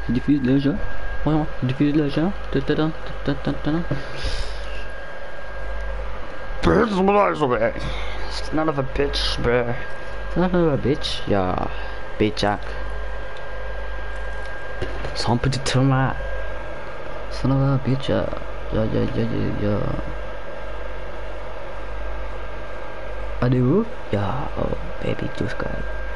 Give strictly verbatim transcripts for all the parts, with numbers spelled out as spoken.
il diffuse le jeu. Vraiment, il diffuse le jeu. Ta-ta-ta, ta-ta-ta-ta. Son of a bitch, bruh. Son of a bitch, yeah. Bitch Jack. Son petit tomate. Son of a bitch, yeah. Yeah, yeah, yeah, yeah, yeah. Allez-vous? Yeah, oh, baby, just go.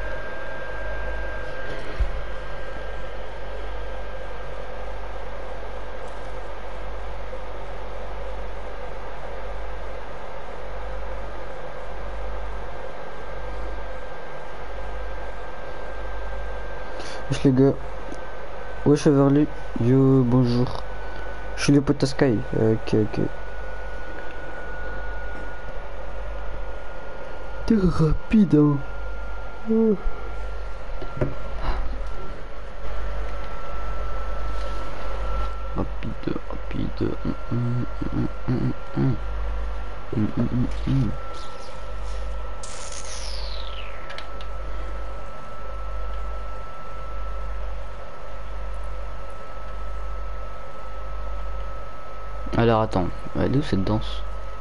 Wesh les gars, wesh Everly, yo bonjour, je suis le pote Sky, ok ok. T'es rapide hein. Oh. Rapide, rapide. Mm, mm, mm, mm, mm. Mm, mm, mm, mm. Alors attends, elle est où cette danse?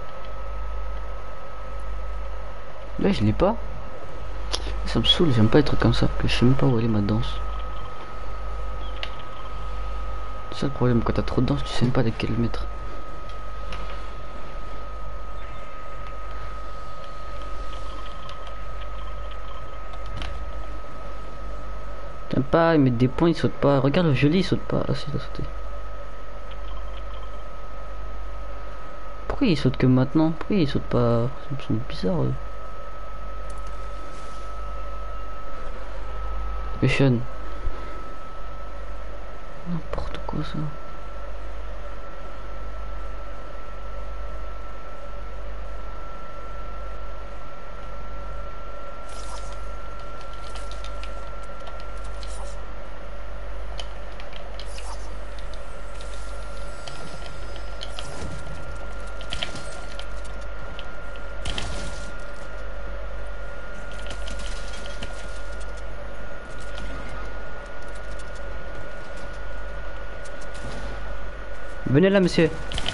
Là je l'ai pas. Ça me saoule, j'aime pas les trucs comme ça, que je sais même pas où elle est ma danse. C'est ça le problème, quand t'as trop de danse, tu sais même pas de quelle mettre. J'aime pas, ils mettent des points, ils sautent pas. Regarde le joli, il saute pas. Ah si, il a sauté. Pourquoi il saute que maintenant? Pourquoi il saute pas? Ils sont bizarres eux. Fashion. N'importe quoi ça. Venez là, monsieur.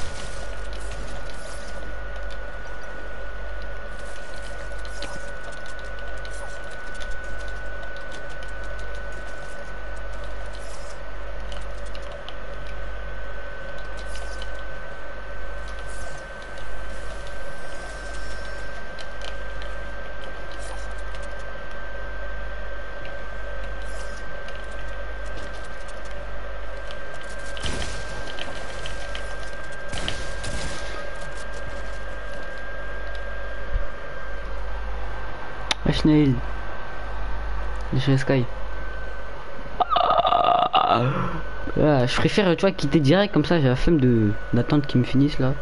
Snail. Chez Sky. Ah, je préfère, tu vois, quitter direct comme ça, j'ai la flemme de d'attendre qu'ils me finissent là.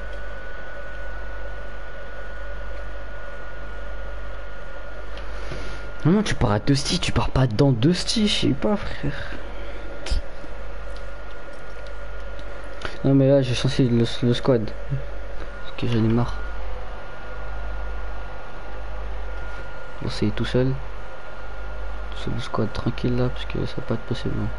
Non, non, tu pars à Dusty, tu pars pas dans Dusty, je sais pas, frère. Non, mais là, j'ai changé le, le squad. Parce que j'en ai marre. Bon, c'est tout seul. Tout seul le squad tranquille là, parce que ça va pas être possible. Hein.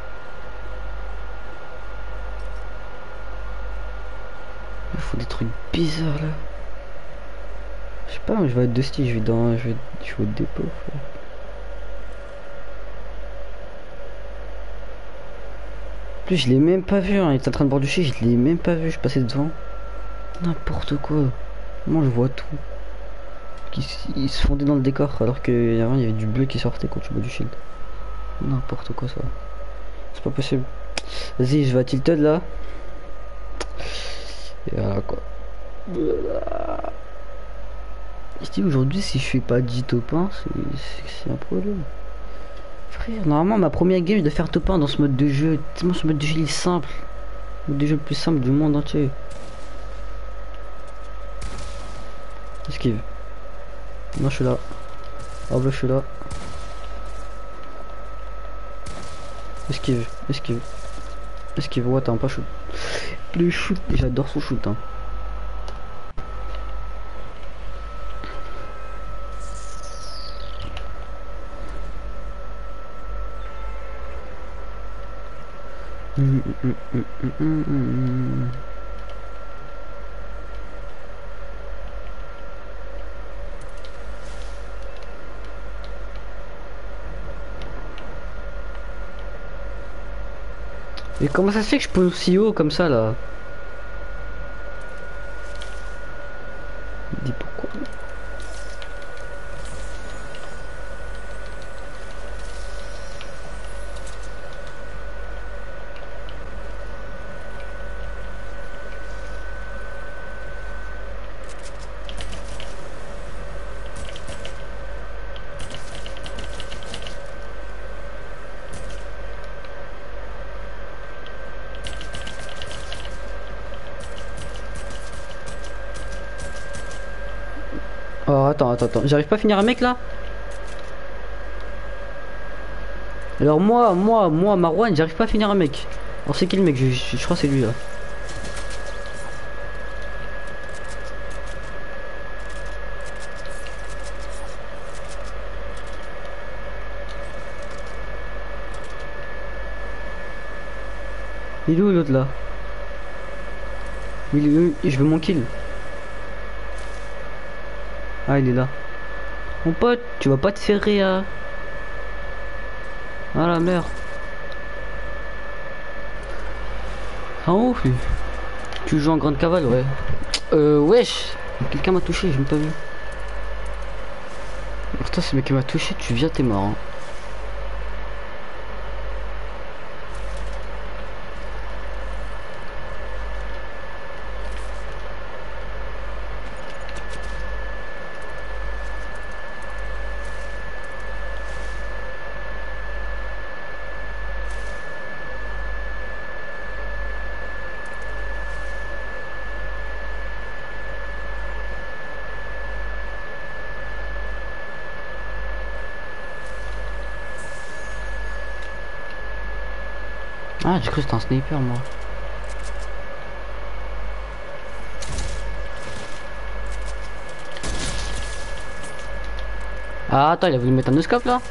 Il faut des trucs bizarres là. Je sais pas, je vais être Dusty, je vais dans. Je vais, je vais au dépôt. Frère. En plus, je l'ai même pas vu, hein. Il est en train de boire du shit, je l'ai même pas vu, je passais devant. N'importe quoi. Moi, je vois tout. Qui ils se fondaient dans le décor alors qu'il y avait du bleu qui sortait quand tu bois du shield. N'importe quoi ça. C'est pas possible. Vas-y, je vais à Tilted là. Et voilà quoi. Je dis aujourd'hui, si je fais pas dix top un, c'est un problème. Frère, normalement ma première game je dois faire top un dans ce mode de jeu. Tellement ce mode de jeu il est simple. Le mode de jeu le plus simple du monde entier. Esquive. Non, je suis là. Hop là, je suis là. Esquive, esquive. Esquive, ouais, attends, pas shoot. Le shoot, j'adore son shoot. Hein. Hum, hum, hum, hum, hum, hum. Mais comment ça se fait que je peux aussi haut comme ça là? Dis pourquoi? Oh attends, attends, attends, j'arrive pas à finir un mec là? Alors moi, moi, moi, Marwan, j'arrive pas à finir un mec. Alors c'est qui le mec? Je, je, je crois que c'est lui là. Il est où l'autre là? Il est où? Je veux mon kill. Ah il est là. Mon pote, tu vas pas te ferrer à... Ah la merde. En haut lui. Tu joues en grande cavale, ouais. Euh wesh. Quelqu'un m'a touché, j'ai même pas vu. Putain, ce mec qui m'a touché, tu viens, t'es mort. Hein. Ah, j'ai cru que c'était un sniper, moi. Ah, attends, il a voulu mettre un no-scope là?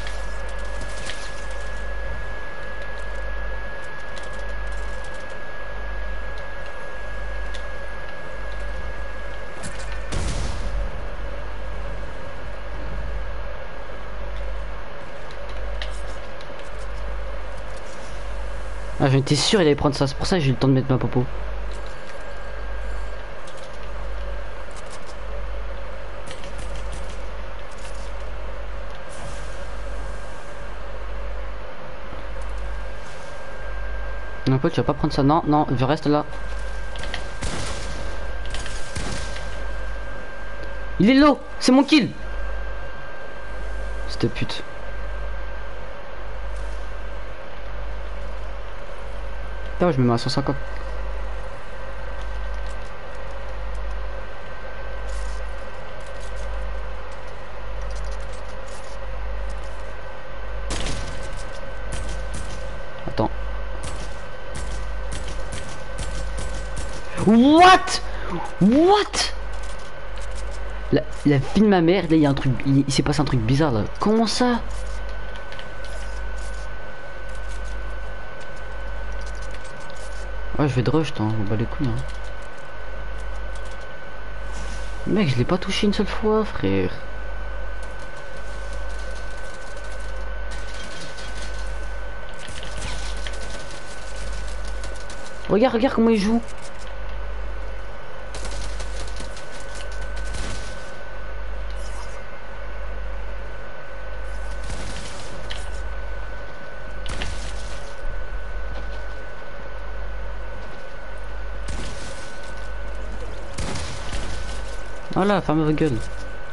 Ah, j'étais sûr il allait prendre ça, c'est pour ça que j'ai eu le temps de mettre ma popo. Non, pote, tu vas pas prendre ça. Non, non, je reste là. Il est low, c'est mon kill. C'était pute. Putain, je me mets à cent cinquante. Attends. What? What? La, la vie de ma mère, là il y a un truc, il, il s'est passé un truc bizarre là. Comment ça? Ouais, je vais de rush, on va les couilles. Hein. Mec, je l'ai pas touché une seule fois, frère. Regarde, regarde comment il joue. Voilà, ferme votre gueule.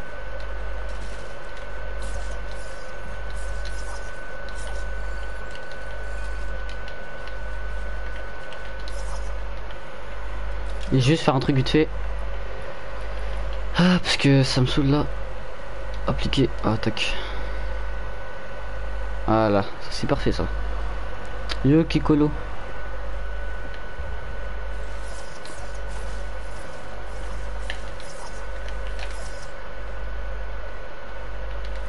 Et juste faire un truc vite fait. Ah, parce que ça me saoule là. Appliquer. Ah, tac. Voilà, c'est parfait ça. Yo, Kikolo.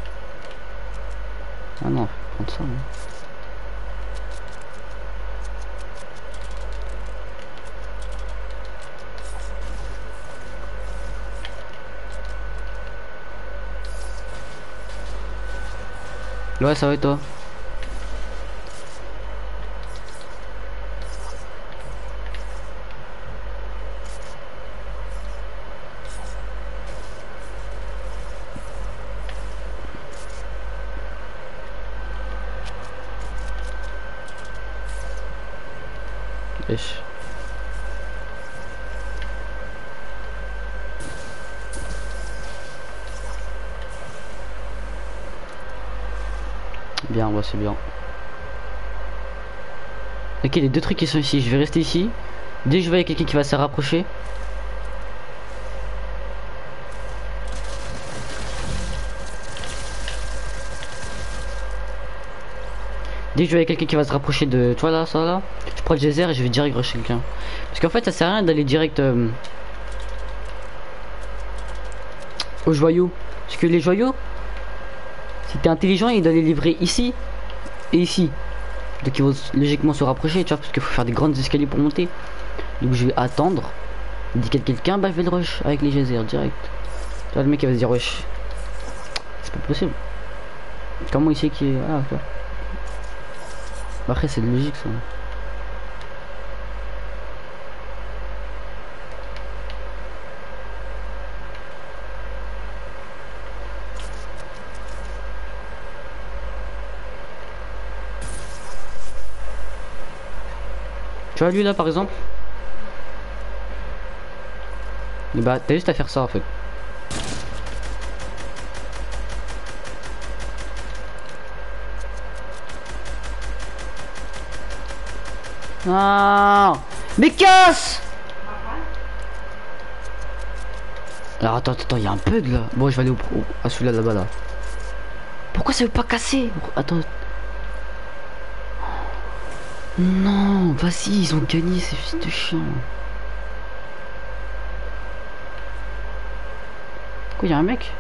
Ah non, faut prendre ça. Hein. Ouais, ça va et toi? Wesh. Bien, ouais, c'est bien. Ok, les deux trucs qui sont ici, je vais rester ici. Dès que je vois quelqu'un qui va se rapprocher. Dès que je vois quelqu'un qui va se rapprocher de... Tu vois là, ça là, je prends le geyser et je vais direct rusher quelqu'un. Parce qu'en fait, ça sert à rien d'aller direct euh, aux joyaux. Parce que les joyaux, si t'es intelligent, ils doivent les livrer ici et ici. Donc ils vont logiquement se rapprocher, tu vois, parce qu'il faut faire des grandes escaliers pour monter. Donc je vais attendre. Dès qu'il y a quelqu'un, bah je vais le rush avec les geysers direct. Tu vois, le mec il va se dire wesh. C'est pas possible. Comment il sait qu'il est... Ah, tu vois. Bah, après c'est logique ça. Tu vois lui là par exemple. Et bah t'as juste à faire ça en fait. Ah, mais casse. Alors attends, attends, il y a un bug là. Bon, je vais aller au, au à celui-là là-bas là. Pourquoi ça veut pas casser? Attends. Non, vas-y, ils ont gagné ces fils de chien. Quoi, il y a un mec?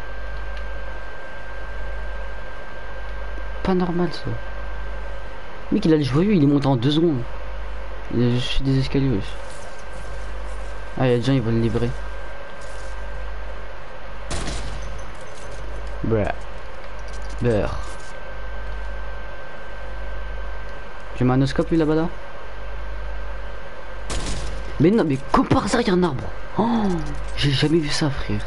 Pas normal ça. Le mec il a le joyeux, il est monté en deux secondes. Il a juste fait des escaliers aussi. Ah, il y a des gens, ils vont le livrer. Bruh. Beurre. Tu mets un oscope lui là-bas là? Mais non, mais comme par hasard, il y a un arbre. Oh, j'ai jamais vu ça, frère.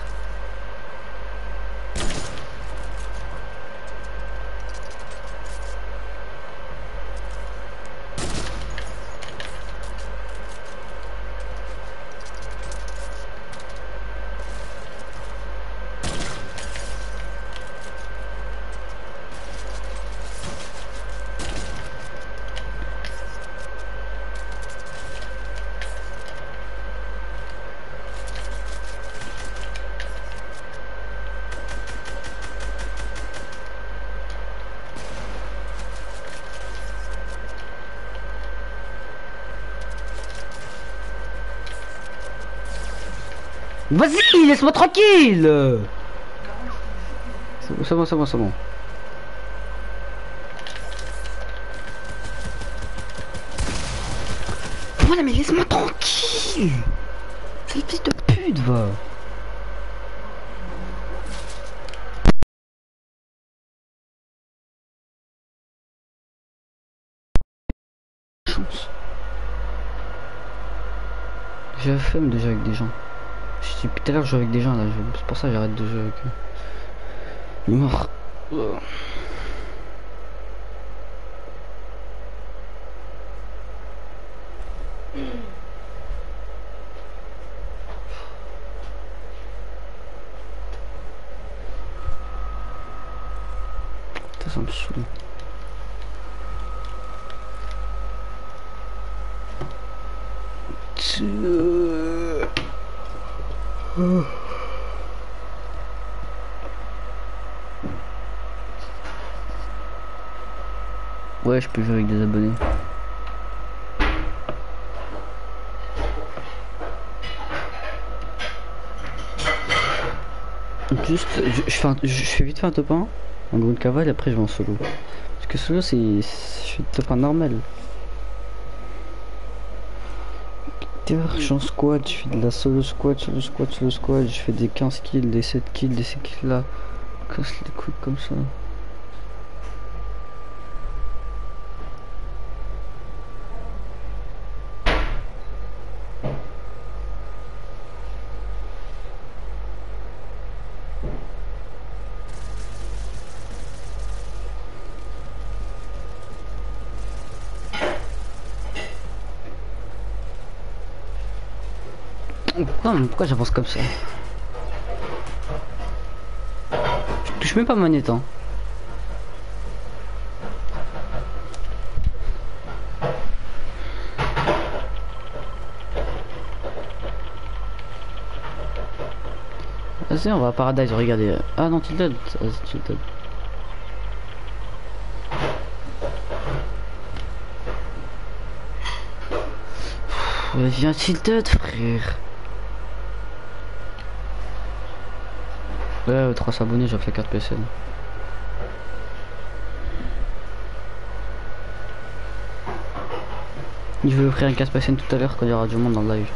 Vas-y, laisse-moi tranquille. C'est bon, c'est bon, c'est bon, c'est bon. Voilà, mais laisse-moi tranquille. C'est le fils de pute, va. Chance. J'ai la flemme de jouer avec des gens. Je depuis tout à l'heure, je joue avec des gens là. C'est pour ça que j'arrête de jouer avec eux. Il est mort. Oh. Putain, ça me saoule. Oh. Ouais, je peux jouer avec des abonnés. Juste, je, je, fais un, je, je fais vite fait un top un, un gros de cavale, et après je vais en solo. Parce que solo, c'est. Je fais top un normal. Je suis en squad, je fais de la solo squad, solo squad, solo squad, je fais des quinze kills, des sept kills, des six kills là. Casse les couilles comme ça. Pourquoi, pourquoi j'avance comme ça? Je touche même pas ma manette, hein. Vas-y, on va à Paradise, regardez. Ah non, Tilted. Vas-y, Tilted. Ouais, viens, Tilted, frère. Ouais, trois cents abonnés, j'offre la carte P S N. Je vais offrir un carte P S N tout à l'heure quand il y aura du monde dans le live.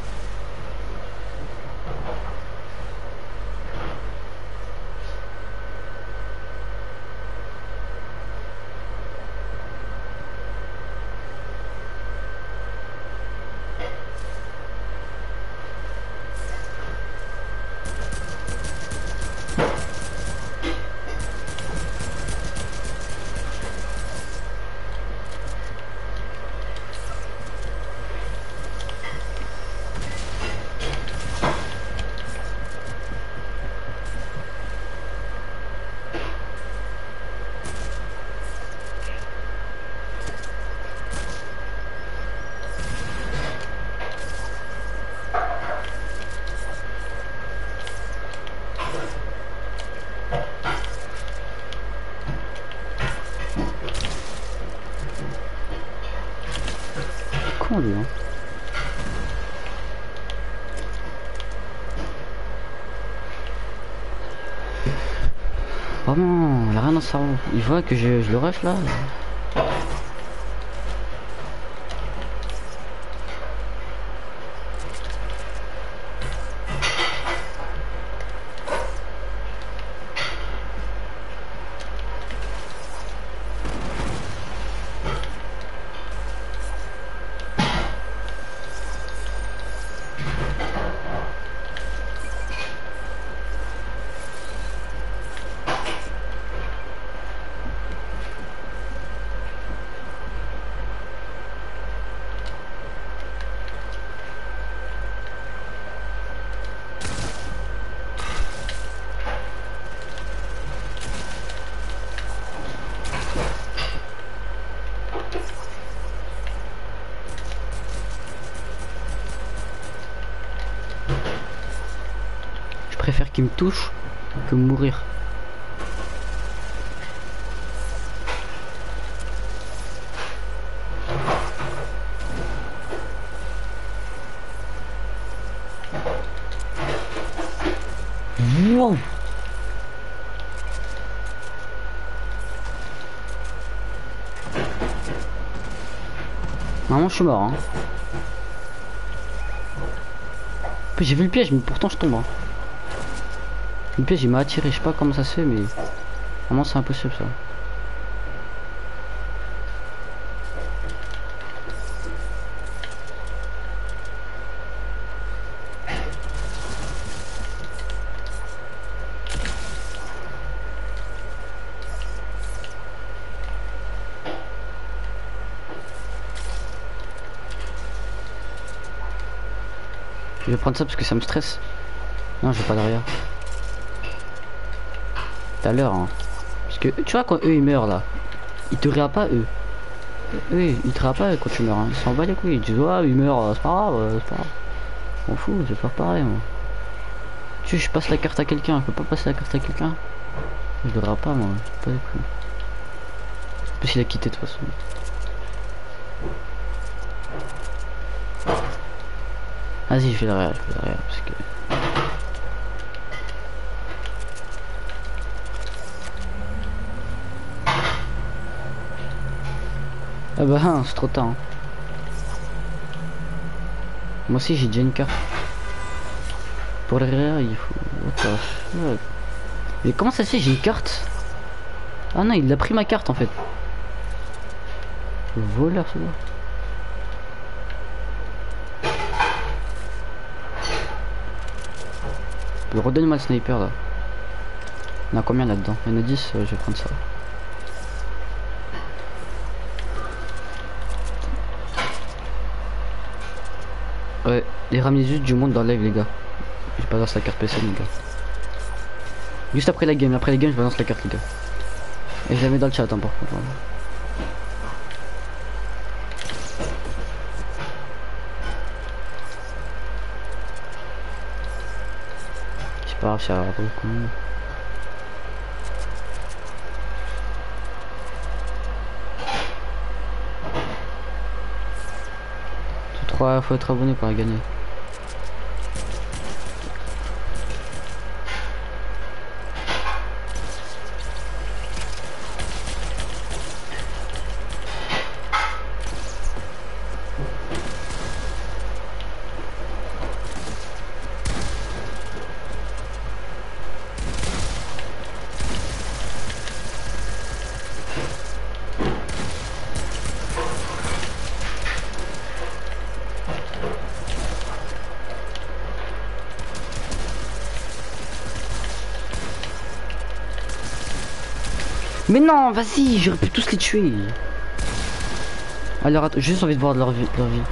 Con lui, hein. Vraiment, il a rien dans sa roue. Il voit que je, je le rush là. Je préfère qu'il me touche que mourir. Wow. Normalement je suis mort, hein. J'ai vu le piège mais pourtant je tombe, hein. Le piège il m'a attiré, je sais pas comment ça se fait mais vraiment c'est impossible ça. Je vais prendre ça parce que ça me stresse. Non, j'ai pas derrière. Tout à l'heure, hein. Parce que tu vois, quand eux ils meurent là, ils te rient pas eux. Eux ils te rient pas quand tu meurs. Hein. Ils s'en battent les couilles. Ils disent, ouais, ils meurent, c'est pas grave, c'est pas grave. Je m'en fous, je vais faire pareil moi. Tu sais, je passe la carte à quelqu'un, je peux pas passer la carte à quelqu'un. Je le rate pas moi, pas les couilles. En plus, il a quitté de toute façon. Vas-y, je fais derrière, je fais derrière parce que. Ah bah hein, c'est trop tard. Hein. Moi aussi j'ai déjà une carte. Pour derrière il faut. What the fuck. Mais comment ça se fait j'ai une carte? Ah non il a pris ma carte en fait. Le voleur celui-là. Redonne-moi le sniper là. Il y en a combien là-dedans? Il y en a dix, euh, je vais prendre ça. Ouais. Et ramenez juste du monde dans le live les gars. Je balance la carte P C les gars. Juste après la game, après la game je balance la carte les gars. Et je la mets dans le chat hein, par contre. Voilà. C'est pas grave, ça va beaucoup. Trois, faut être abonné pour la gagner. Mais non, vas-y, j'aurais pu tous les tuer. Alors, attends, j'ai juste envie de voir de leur vie. De leur vie.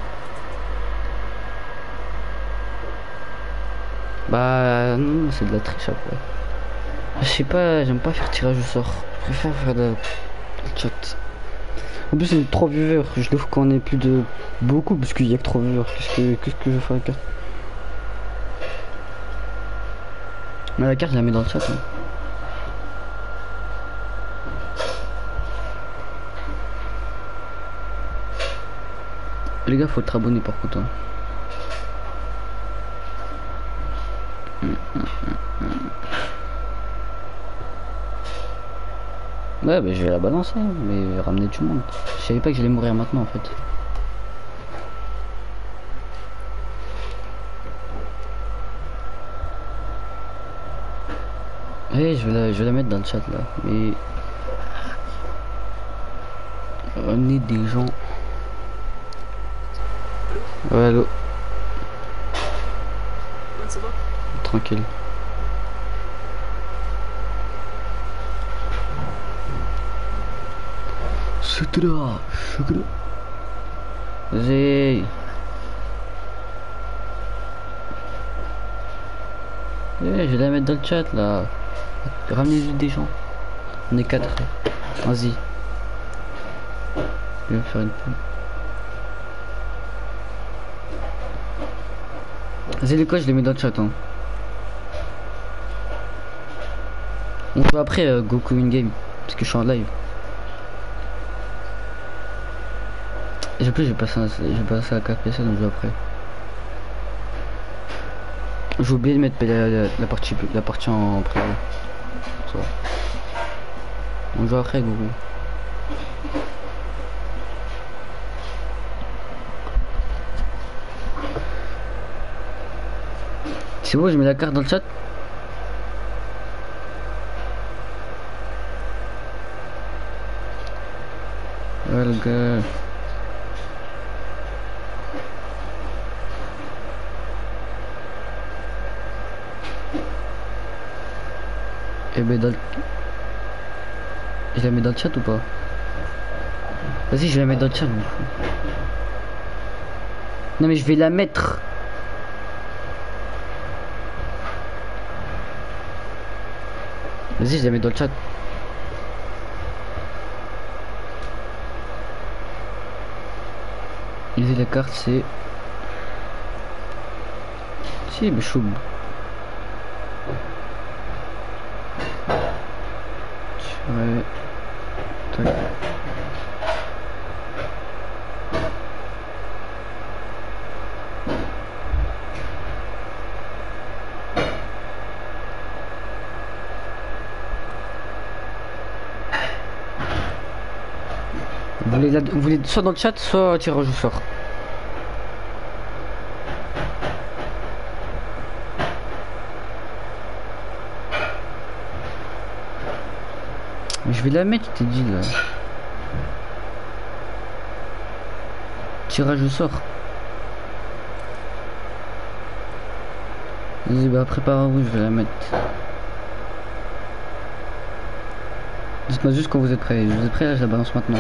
Bah, non, c'est de la triche après. Je sais pas, j'aime pas faire tirage au sort. Je préfère faire de, de le chat. En plus, c'est trois viewers. Je l'ouvre quand on est plus de beaucoup, parce qu'il y a que trois viewers. Qu'est-ce que, qu'est-ce que je vais faire avec la carte? Mais la carte, je la mets dans le chat. Hein. Les gars, faut être abonné par contre. Hein. Ouais, bah je vais la balancer, mais ramener tout le monde. Je savais pas que j'allais mourir maintenant en fait. Ouais, je vais la, je vais la mettre dans le chat là, mais ramener des gens. Ouais, allô. Ouais, ça va? Tranquille. Sutra, sutra. Vas-y. Ouais, je vais la mettre dans le chat là. Ramenez juste des gens. On est quatre. Vas-y. Je vais me faire une pub. Vas-y les quoi, je les mets dans le chat hein. On joue après euh, Goku in game parce que je suis en live. Et en plus j'ai passé j'ai passé à quatre P C donc je joue après. J'ai oublié de mettre la, la, la partie la partie en privé. Ça va. On joue après Goku. C'est bon, je mets la carte dans le chat. Ouais le gars. Et ben dans le... Je la mets dans le chat ou pas? Vas-y, je vais la mettre dans le chat. Non mais je vais la mettre. Vas-y, je la mets dans le chat. Lisez la carte, c'est... Si, mais chaud. Ouais. Tac. Vous voulez, la... Vous voulez soit dans le chat, soit tirage au sort. Mais je vais la mettre, t'es dit là. Tirage au sort. Vas-y, bah préparez-vous, je vais la mettre. Dites-moi juste quand vous êtes prêts. Vous êtes prêts là, je la balance maintenant.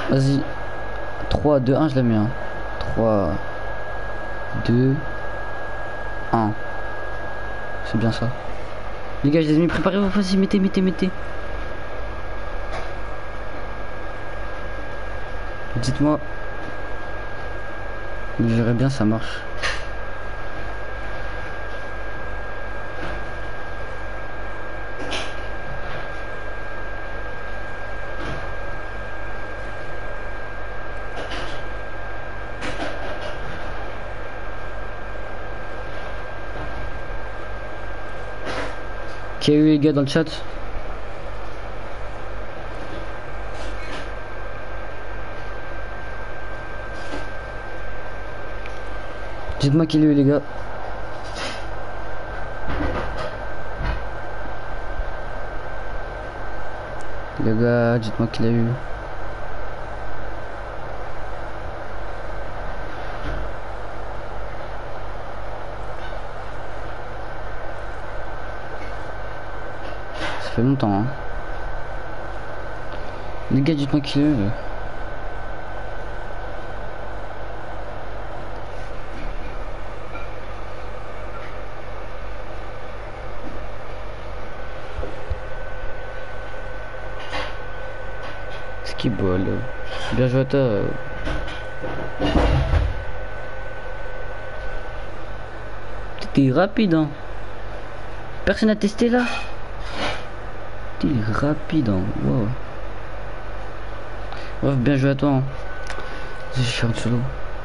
Vas-y. trois, deux, un, je la mets. Hein. trois, deux, un. C'est bien ça. Les gars, je les ai mis, préparez-vous, vas-y, mettez, mettez, mettez. Dites-moi. Je verrai bien, ça marche. Qui a eu les gars dans le chat? Dites-moi qu'il a eu les gars. Les gars, dites-moi qu'il a eu. Ça fait longtemps hein. Les gars, dites-moi qu'il a eu. Qui bol. Bien joué à toi. T'es rapide hein. Personne n'a testé là. T'es rapide hein. Wow. Ouais, bien joué à toi hein. Je suis en solo.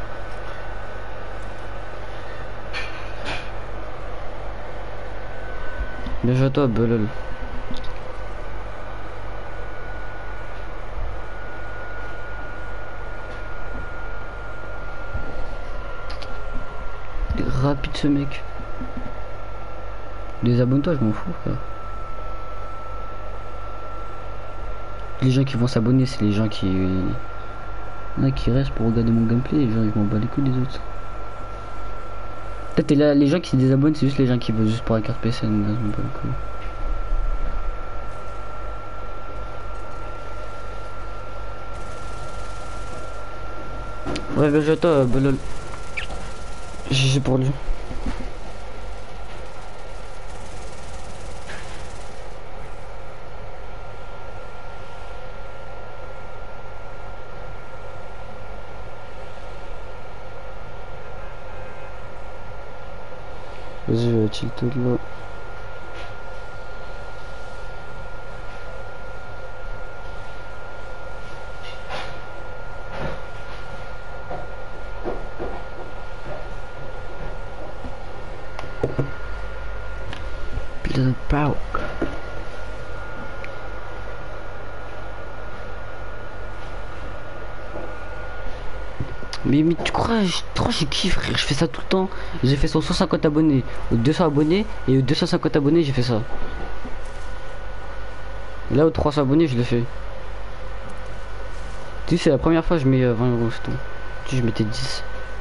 Bien joué à toi Belol. Rapide ce mec. Désabonne-toi, je m'en fous frère. Les gens qui vont s'abonner, c'est les gens qui là qui restent pour regarder mon gameplay. Les gens ils m'en bats les couilles des autres. Peut-être là les gens qui se désabonnent, c'est juste les gens qui veulent juste pour la carte P C. Là, je m'en bats les couilles. Ouais, ben j'attends, euh, Belol. G G pour lui. Vas-y, je vais tilter là. Little Pauk. Mais, mais tu crois, je, trop je kiffe frère, je fais ça tout le temps. J'ai fait sur cent cinquante abonnés, aux deux cents abonnés, et aux deux cent cinquante abonnés j'ai fait ça. Et là aux trois cents abonnés je le fais. Tu sais c'est la première fois que je mets euh, vingt euros c'est tout. Tu sais je mettais dix.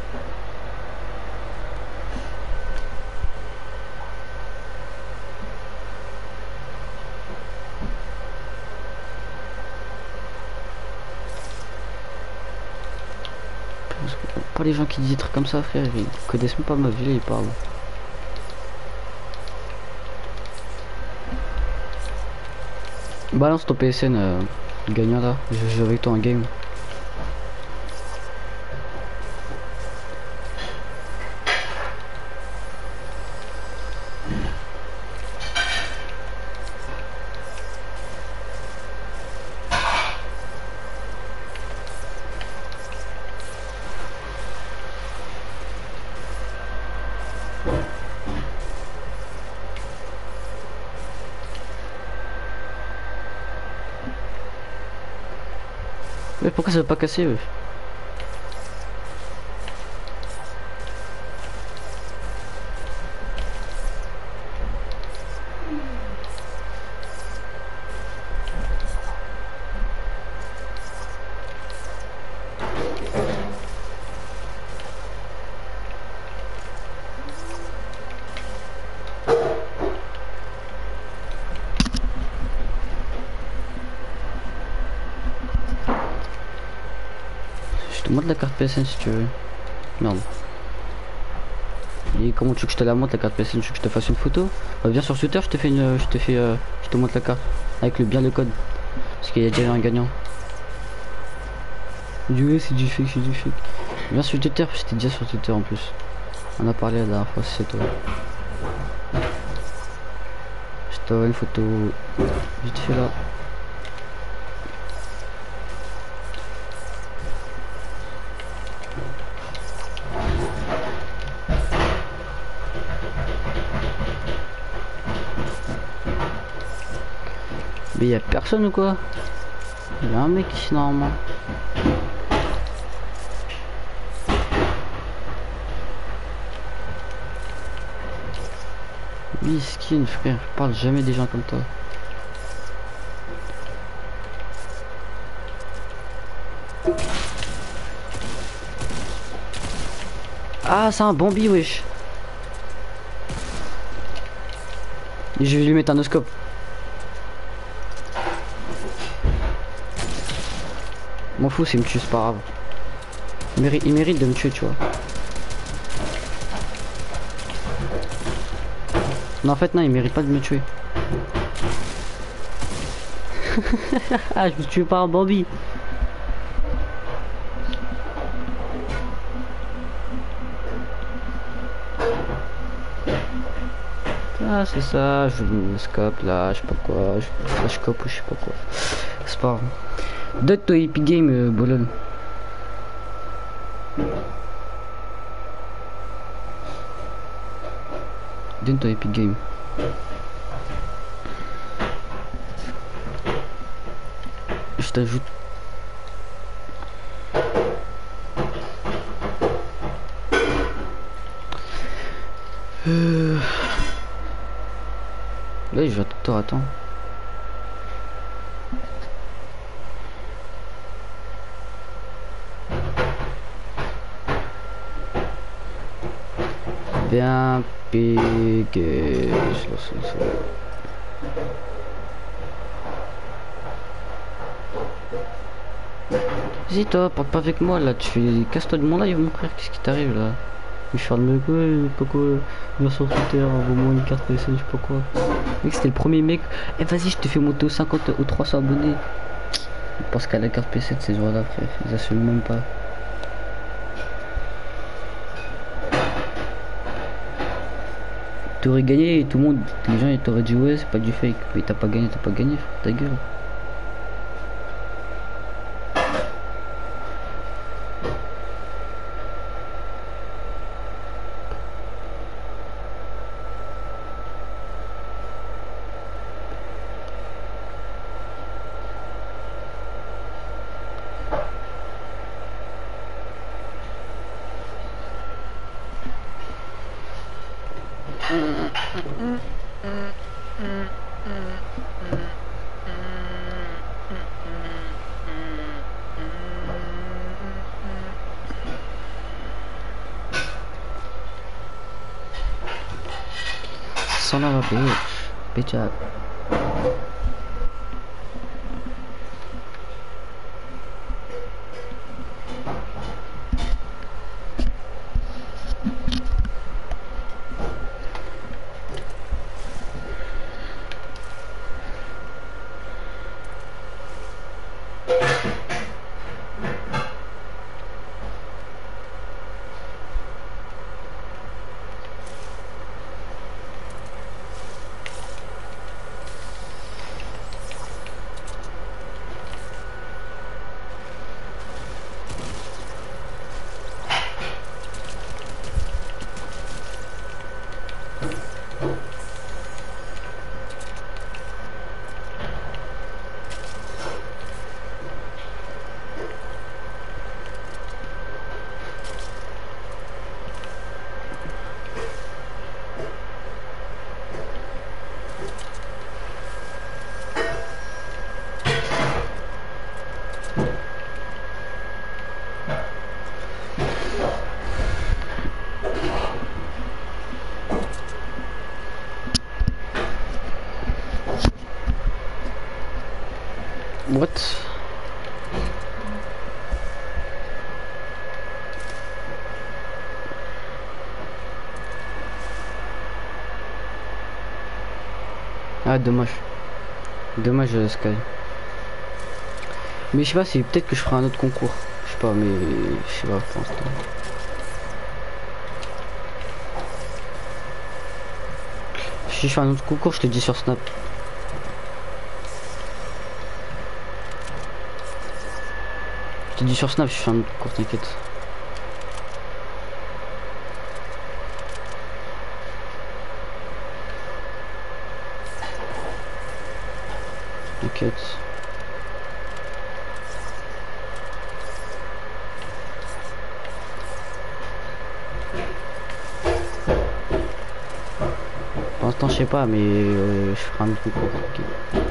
Pas les gens qui disent des trucs comme ça frère, ils connaissent même pas ma vie, ils parlent. Balance ton P S N euh, gagnant là, je joue avec toi en game. Mais pourquoi ça veut pas casser eux? montre la carte P S N si tu veux. Merde. Et comment tu veux que je te la montre la carte P S N? Tu veux que je te fasse une photo? Bah, viens sur Twitter, je te fais une. Je te fais. Euh, je te montre la carte. Avec le bien le code. Parce qu'il y a déjà un gagnant. Du coup c'est du fake, c'est du fake. Viens sur Twitter, j'étais déjà sur Twitter en plus. On a parlé la dernière fois, c'est toi. Je t'envoie une photo vite fait là. Mais y a personne ou quoi? Il y a un mec ici normalement. Miskin frère, je parle jamais des gens comme toi. Ah c'est un Bambi wesh. Et je vais lui mettre un oscope. M'en fous s'il me tue, c'est pas grave. Il mérite, il mérite de me tuer, tu vois. Non, en fait, non, il mérite pas de me tuer. Ah, je me suis tué par un Bambi. Ah, c'est ça, je veux le scope là, je sais pas quoi, je flash scope ou je sais pas quoi. C'est pas grave. Donne toi Epic Game, euh, Bolon. Donne toi Epic Game. Je t'ajoute. Euh... Là, je vais tout attendre. Bien piqué. Je le sens. Vas-y toi, parle pas avec moi là, tu fais casse-toi de mon live mon frère, qu'est-ce qui t'arrive là? Je suis de me quoi, pas quoi, viens sur Twitter, envoie-moi une carte P S N, je sais pas quoi. Mec c'était le premier mec, eh vas-y je te fais monter aux cinquante ou trois cents abonnés. Je pense qu'à la carte P S N ces gens-là frère, ils assument même pas. T'aurais gagné et tout le monde, les gens ils t'auraient dit ouais c'est pas du fake, mais t'as pas gagné, t'as pas gagné, ta gueule. Son of a bitch, bitch up. What? Ah, dommage. Dommage, euh, Sky. Mais je sais pas, c'est peut-être que je ferai un autre concours. Je sais pas, mais je sais pas pour l'instant. Si je fais un autre concours, je te dis sur Snap. Je te dis sur Snap, je fais un autre concours, t'inquiète. T'inquiète. Pour l'instant, je sais pas, mais euh, je ferai un autre concours. Okay.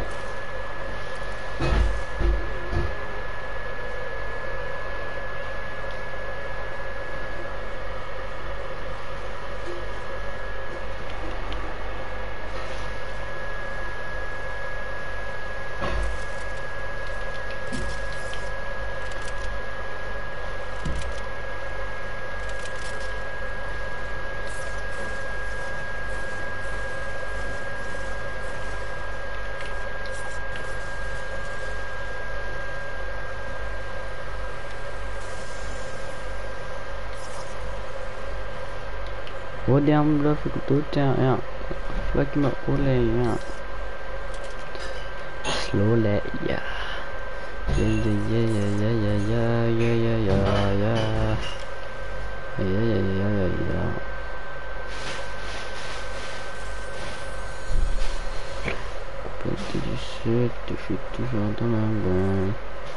What damn love to down, yeah. Like my ole, yeah. Slowly, yeah. Yeah, yeah, yeah, yeah, yeah, yeah, yeah, yeah, yeah, yeah. Yeah, yeah, yeah, yeah, yeah. Côté du sud, je suis toujours dans la main.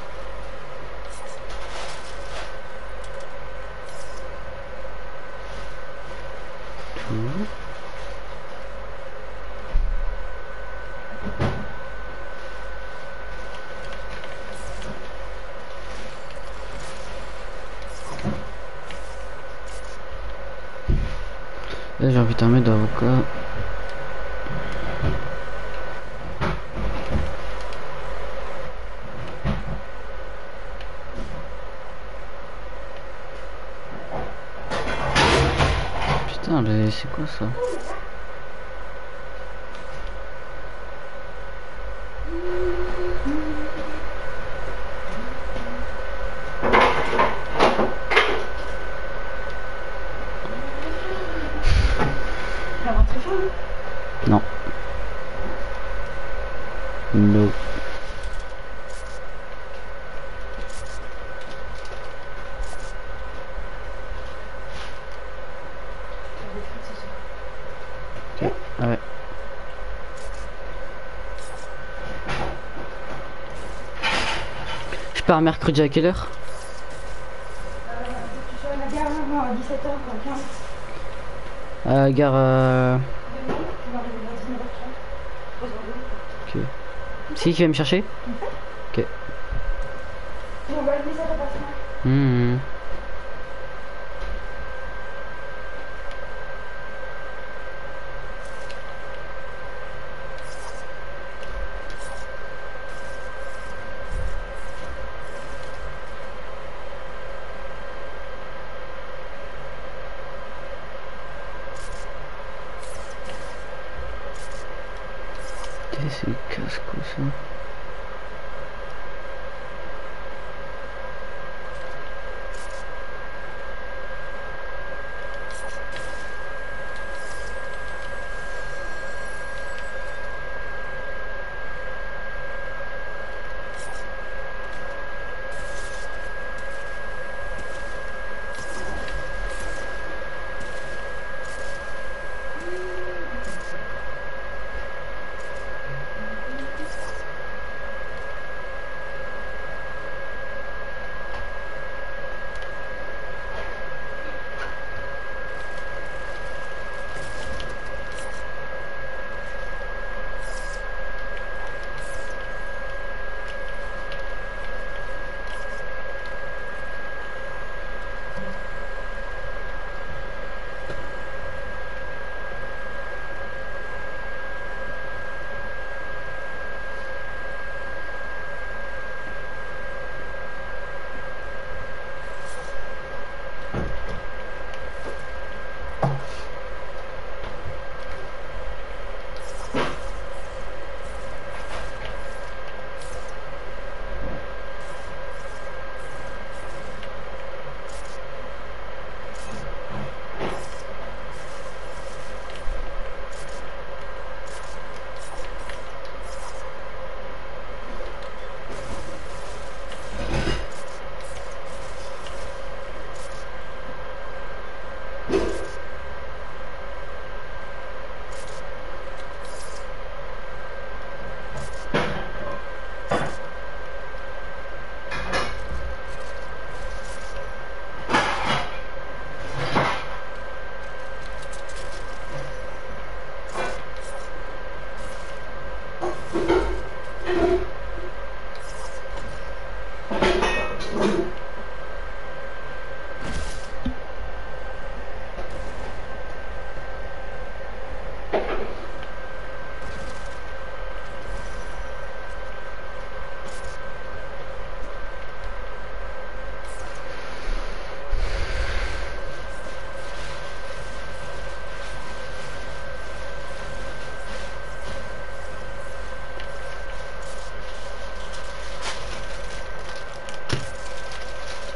Là j'ai envie de mettre d'avocat. Putain, c'est quoi ça? Non. No. Ok, ouais. Je pars mercredi à quelle heure? Euh, tu seras à la gare à dix-sept heures quinze. À la gare. Euh... Demain, tu vas arriver à dix-neuf heures trente. Ok. Si tu vas me chercher? Ok. Tu m'envoies le message à passement. Mmh. C'est casse-quoi ça?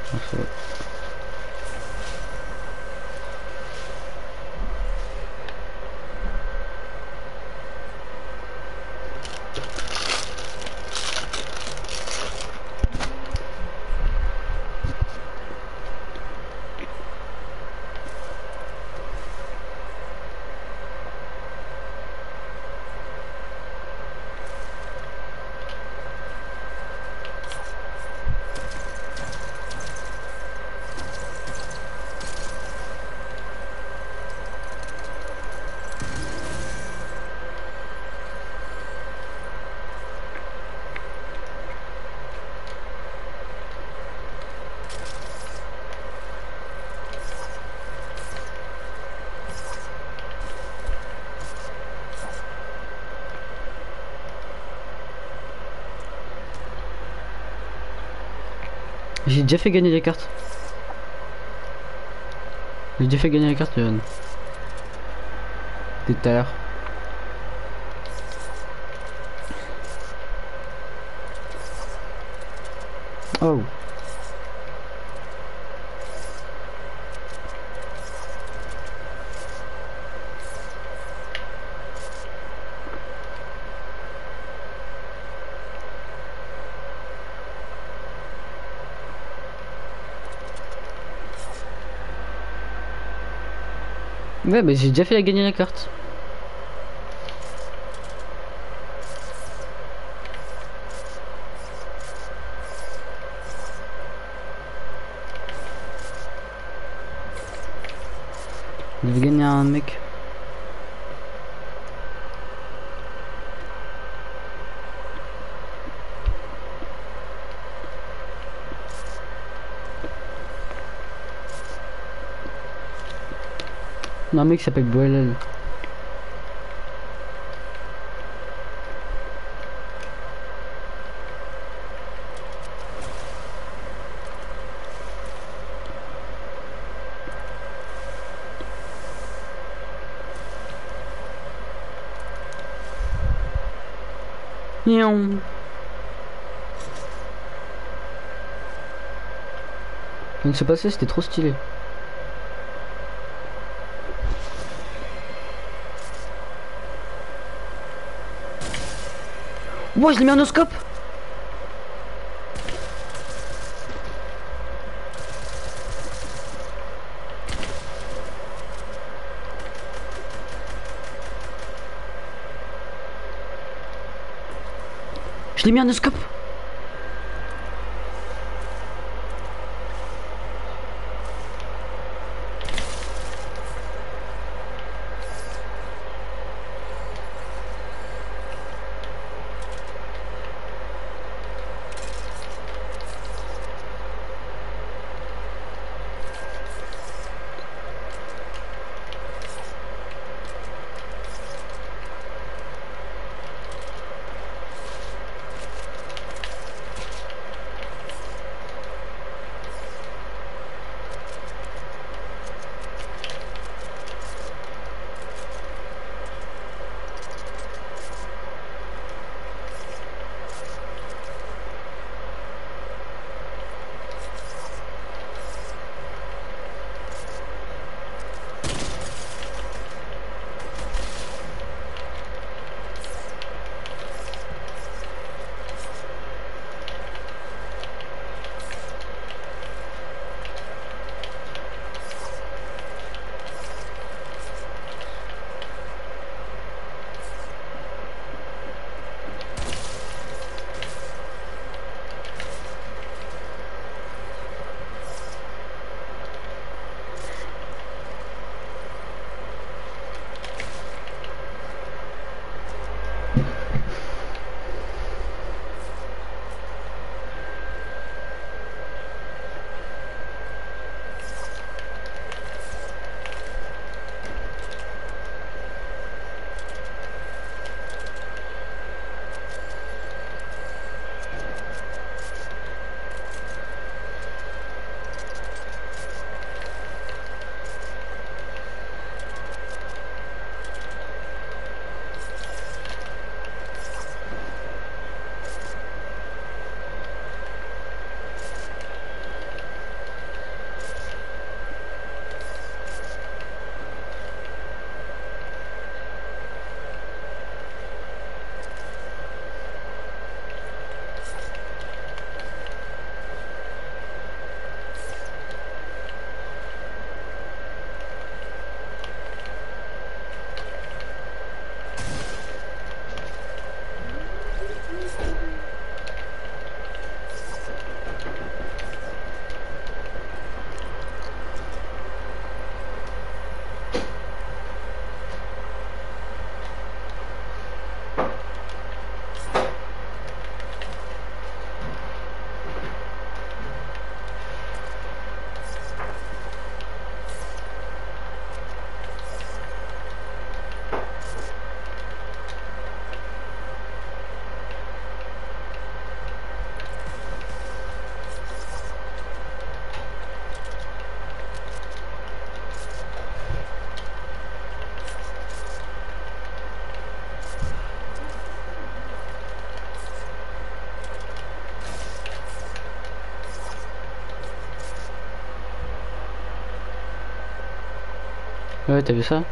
Donc, ça va. J'ai déjà fait gagner les cartes. J'ai déjà fait gagner les cartes, Johan. Dès tout à l'heure. Oh. Ouais, mais j'ai déjà fait gagner la carte. Je vais gagner un mec. Un mec qui s'appelle Boelel. Nion. Ce qui vient de se passer, c'était trop stylé. Ouah, je l'ai mis en oscope. Je l'ai mis en oscope. Ouais, t'as vu ça?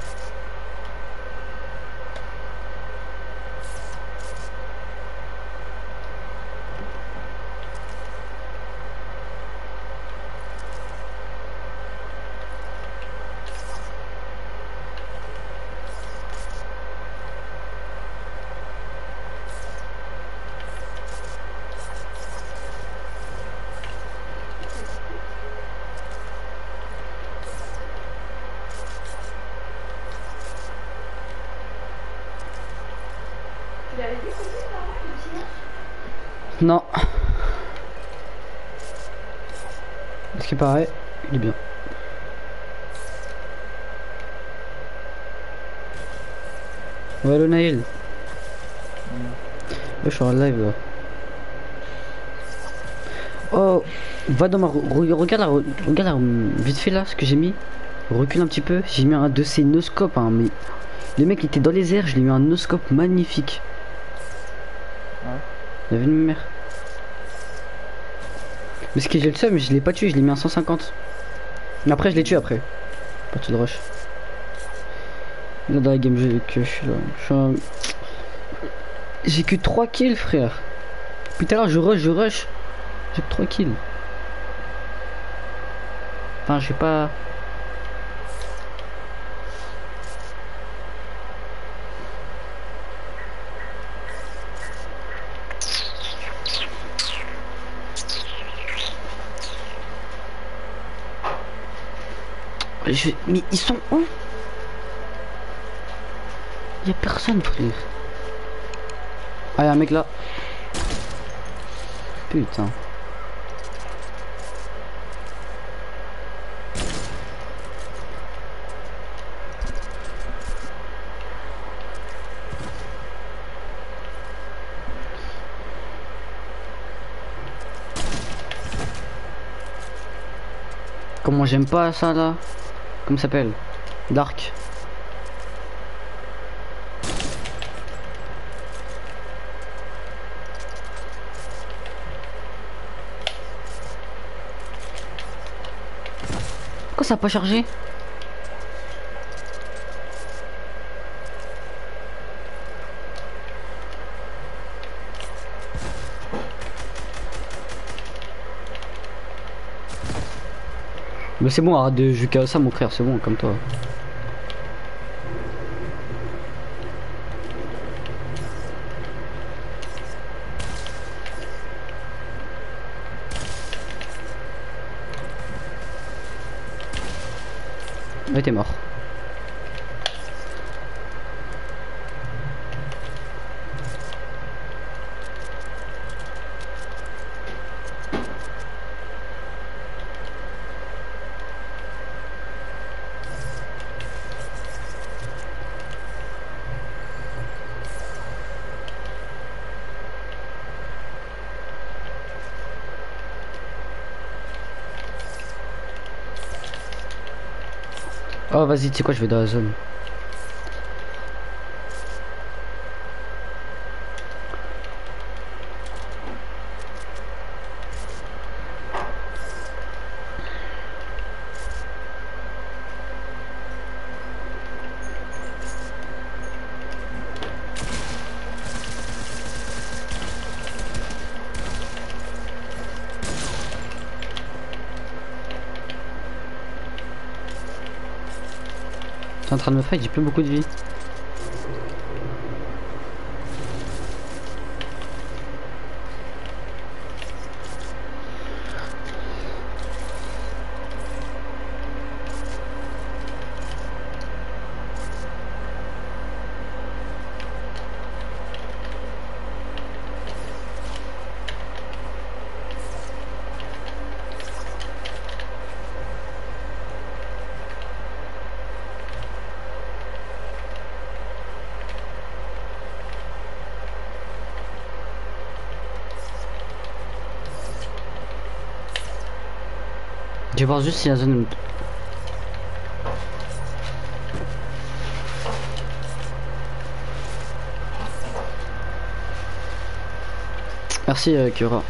Tu l'avais vu couper par là, le silence? Non. Ce qui paraît, il est bien. Ouais, le Naïl. Ouais, je suis en live là. Oh, va dans ma. re- Regarde là, re- regarde là, hum, vite fait là, ce que j'ai mis. Recule un petit peu. J'ai mis un de ces noscopes, hein, mais. Le mec il était dans les airs, je lui ai mis un noscope magnifique. Ouais. Il a vu ma mère. Mais ce que j'ai le seum, je l'ai pas tué, je l'ai mis à cent cinquante. Mais après, je l'ai tué après. Pas tout de rush. Là, dans la game jeu que je suis là. Je suis un... J'ai que trois kills, frère. Puis tout à l'heure, je rush, je rush. J'ai que trois kills. Enfin, je sais pas. Je... Mais ils sont où? Y'a personne, frère. Ah, y'a un mec là. Putain. Comment j'aime pas ça là? Comment ça s'appelle? Dark. Pourquoi ça a pas chargé? Mais c'est bon, arrête de jouer ça mon frère, c'est bon comme toi. Ouais, t'es mort. Oh vas-y, tu sais quoi, je vais dans la zone. T'es en train de me fight, j'ai plus beaucoup de vie. Je vais voir juste si la zone. Merci euh, Kura.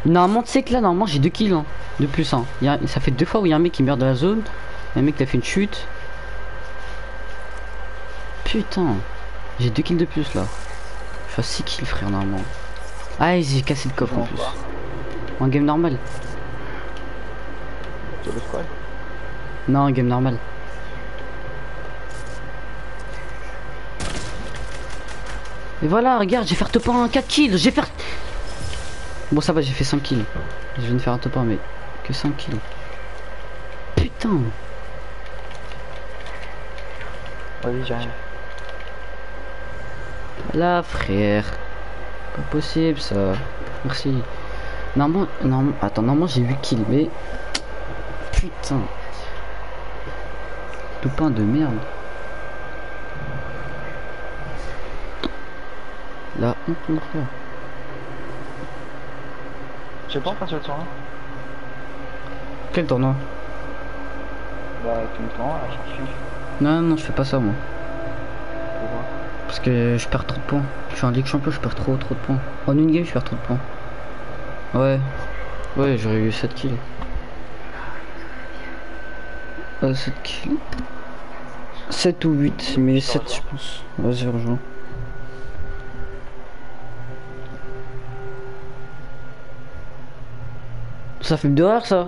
Normalement, tu sais que là, normalement, j'ai deux kills hein, de plus. Hein. Il y a, ça fait deux fois où il y a un mec qui meurt dans la zone. Il y a un mec qui a fait une chute. Putain, j'ai deux kills de plus là. Je suis à six kills, frère, normalement. Ah, j'ai cassé le coffre en plus. En game normal. Sur le squad. Non, en game normal. Et voilà, regarde, j'ai fait top un quatre kills. J'ai fait. Bon, ça va, j'ai fait cinq kills. Je viens de faire un top un, mais que cinq kills. Putain. Vas-y, j'arrive. Là, frère. Pas possible ça. Merci. Normalement, normalement, attends, normalement j'ai huit kills, mais. Putain. Top un de merde. La honte, mon frère. Je sais pas faire sur le tournoi. Quel tournoi? Bah, tout le temps, à chaque fille. Non, non, je fais pas ça moi. Pourquoi? Parce que je perds trop de points. Je suis en Ligue Champion, je perds trop, trop de points. En une game, je perds trop de points. Ouais. Ouais, j'aurais eu sept kills. Euh, sept kills. sept ou huit, mais sept, je pense. Vas-y, rejoins. Ça fait d'horreur ça.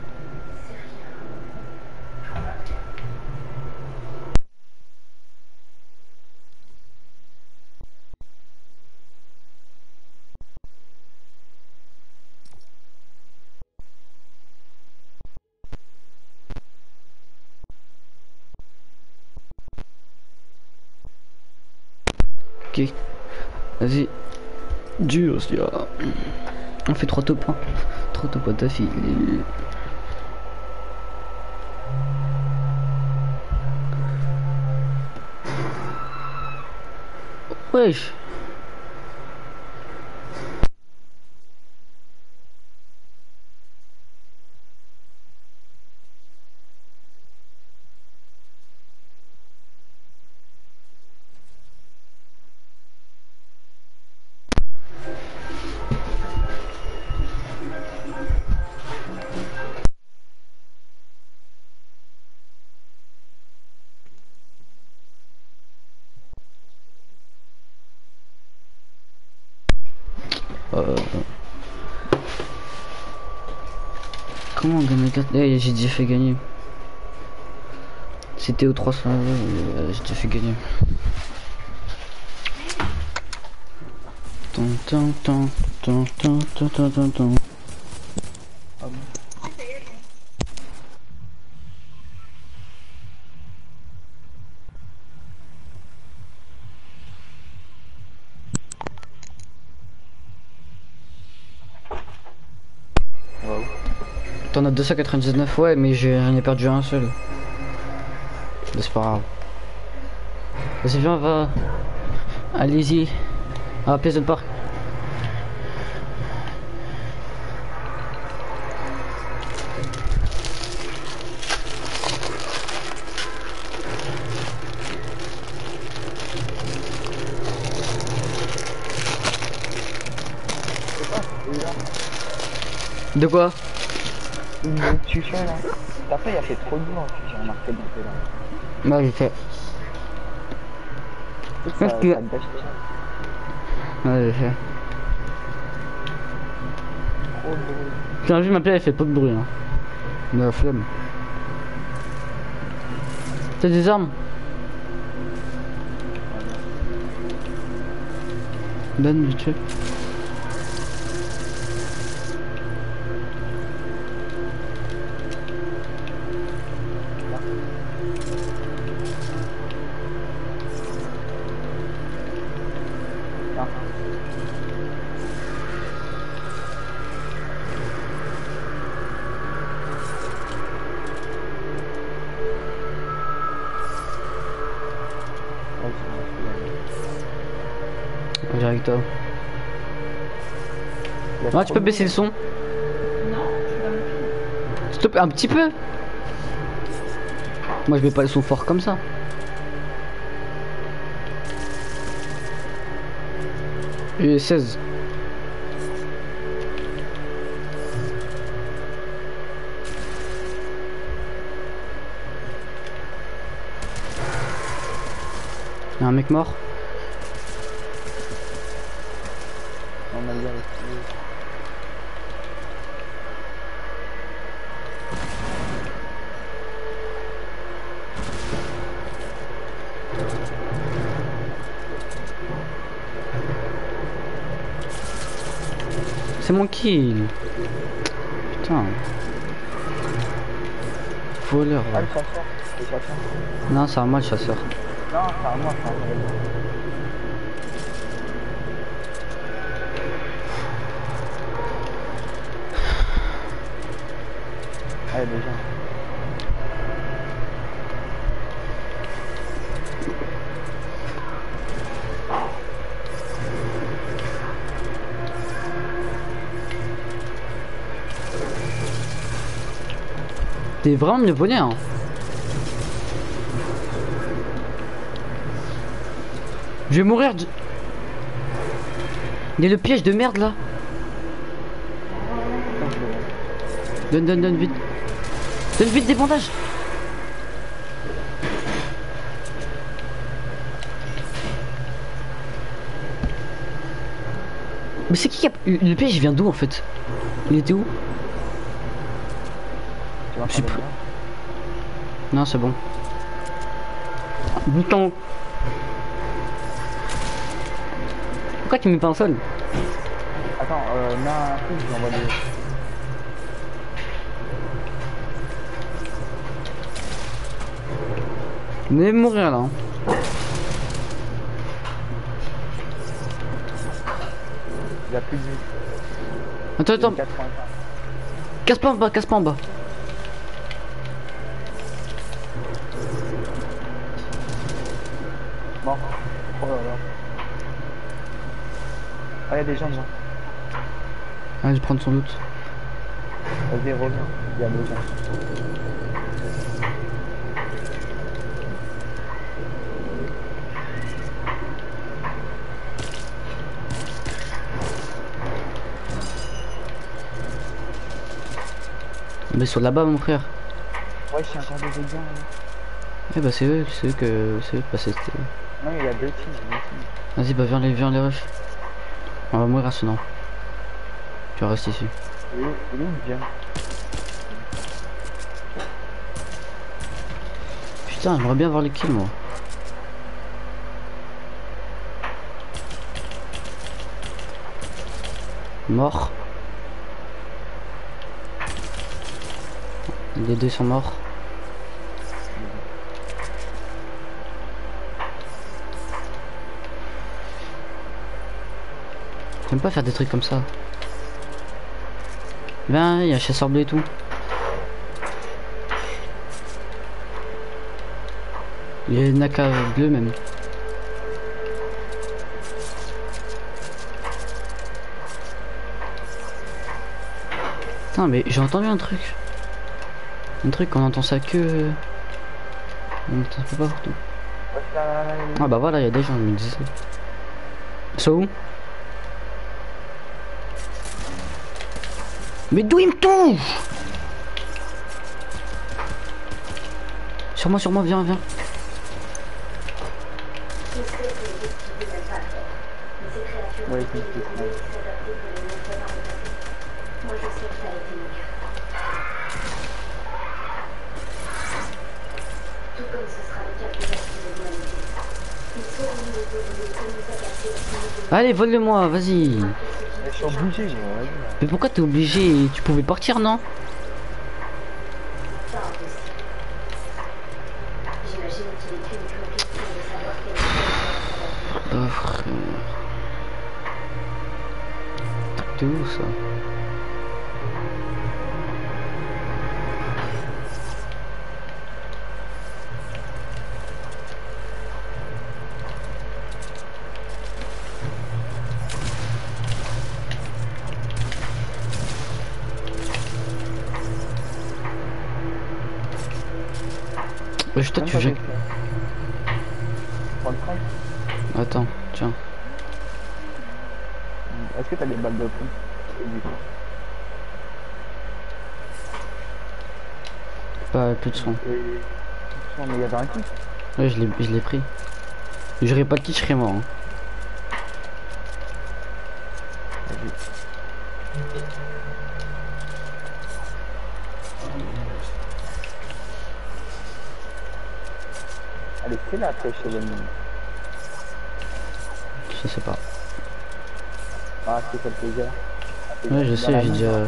Ok. Vas-y. Dur, c'est dur. On fait trois top un. trois top un d'affilée. Wesh. Euh... Comment on gagne quatre? Eh, j'ai déjà fait gagner. C'était au trois cents euros, euh, j'ai déjà fait gagner. Tant, tant, tant, tant, tant, tant, tant, tant, tant. Ah bon? Wow. T'en as deux cent quatre-vingt-dix-neuf, ouais, mais j'en ai perdu un seul. Mais c'est pas grave. Vas-y, viens, va. Allez-y. À Pleasant Park. De quoi? Donc tu fais là. T'as fait, il a fait trop de blanc, j'ai remarqué dans tes là. Bah, j'ai fait. Ça, Qu'est-ce ça que- te gâche ça. Ouais, j'ai fait. Trop de bruit. Tu as vu ma plaie, elle fait pas de bruit. Hein. Mais la flemme. T'as des armes? Donne vite fait. Ah. Ouais, c'est bon, Direct toi. il y a Ouais, trop tu peux de baisser le son? Non, je suis dans le film. Stop, un petit peu. Moi je mets pas le son fort comme ça. Et seize. Y'a un mec mort. On a bien réussi. C'est mon kill. Putain. Voleur. Ah, Ouais. le chasseur. Le chasseur. Non, c'est à moi le chasseur. Non, c'est à moi, c'est à moi. Allez, déjà. T'es vraiment mieux bonnet, hein. Je vais mourir. De... Il y a le piège de merde là. Donne, donne, donne vite. Donne vite des bandages. Mais c'est qui qui a... Le piège il vient d'où en fait? Il était où? Tu vas Je sais faire pas. le Non, c'est bon. Bouton. Pourquoi tu mets pas un sol? Attends, euh, mets un truc, je l'envoie des... Vous allez mourir là. Hein. Il a plus de vie. Attends, Il a attends. quatre-vingt-quinze. Casse pas en bas, casse pas en bas. Bon. Oh là là. Ah, il y a des gens devant. Ah, je vais prendre son doute. Vas-y, reviens. Il y a des gens. Mais sur là-bas, mon frère. Ouais, je suis encore des autres gens. Là. Eh bah, c'est eux, c'est eux que. C'est eux, bah, c'est. Non, il y a deux teams. deux teams. Vas-y, bah, viens les, viens les refs. On va mourir sinon. Tu vas rester ici. Il est où, il est où, Jam? Putain, j'aimerais bien voir les kills, moi. Mort. Les deux sont morts. J'aime pas faire des trucs comme ça. Viens, il y a un chasseur bleu et tout. Il y a une A K bleu même. Putain, mais j'ai entendu un truc. Un truc, on entend ça que... On entend pas partout. Ouais, là, là, là, il est où? Ah bah voilà, il y a des gens, je me disais. Ça où? Mais d'où il me touche? Sur moi, sur moi, viens, viens. Ouais, c'est c'est ça. Allez, vole-le-moi, vas-y. Mais je suis obligé, vas-y. Mais pourquoi t'es obligé? Tu pouvais partir, non? Oh frère. T'es où ça? Ouais, je toi tu viens. Prends le train. Attends, tiens. Est-ce que t'as des balles de fond? Pas plus de son. Non, mais il y avait un kill. Ouais, je l'ai je l'ai pris. J'aurais pas de kit, je serais mort. Hein. Vas-y. Allez, c'est la pêche chez l'ennemi. Je sais pas. Ah, c'est fait plaisir. Ouais, je sais, j'ai déjà.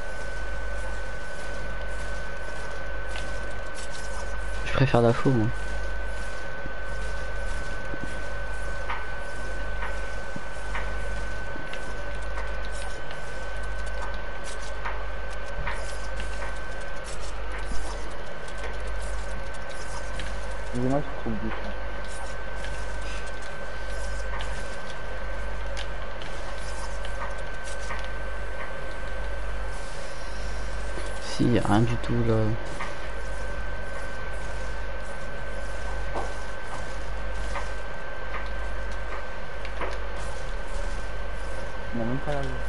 Je préfère la faux, moi. Dis-moi, je trouve du ça. Si, y a rien du tout là. Il n'a même pas la vue.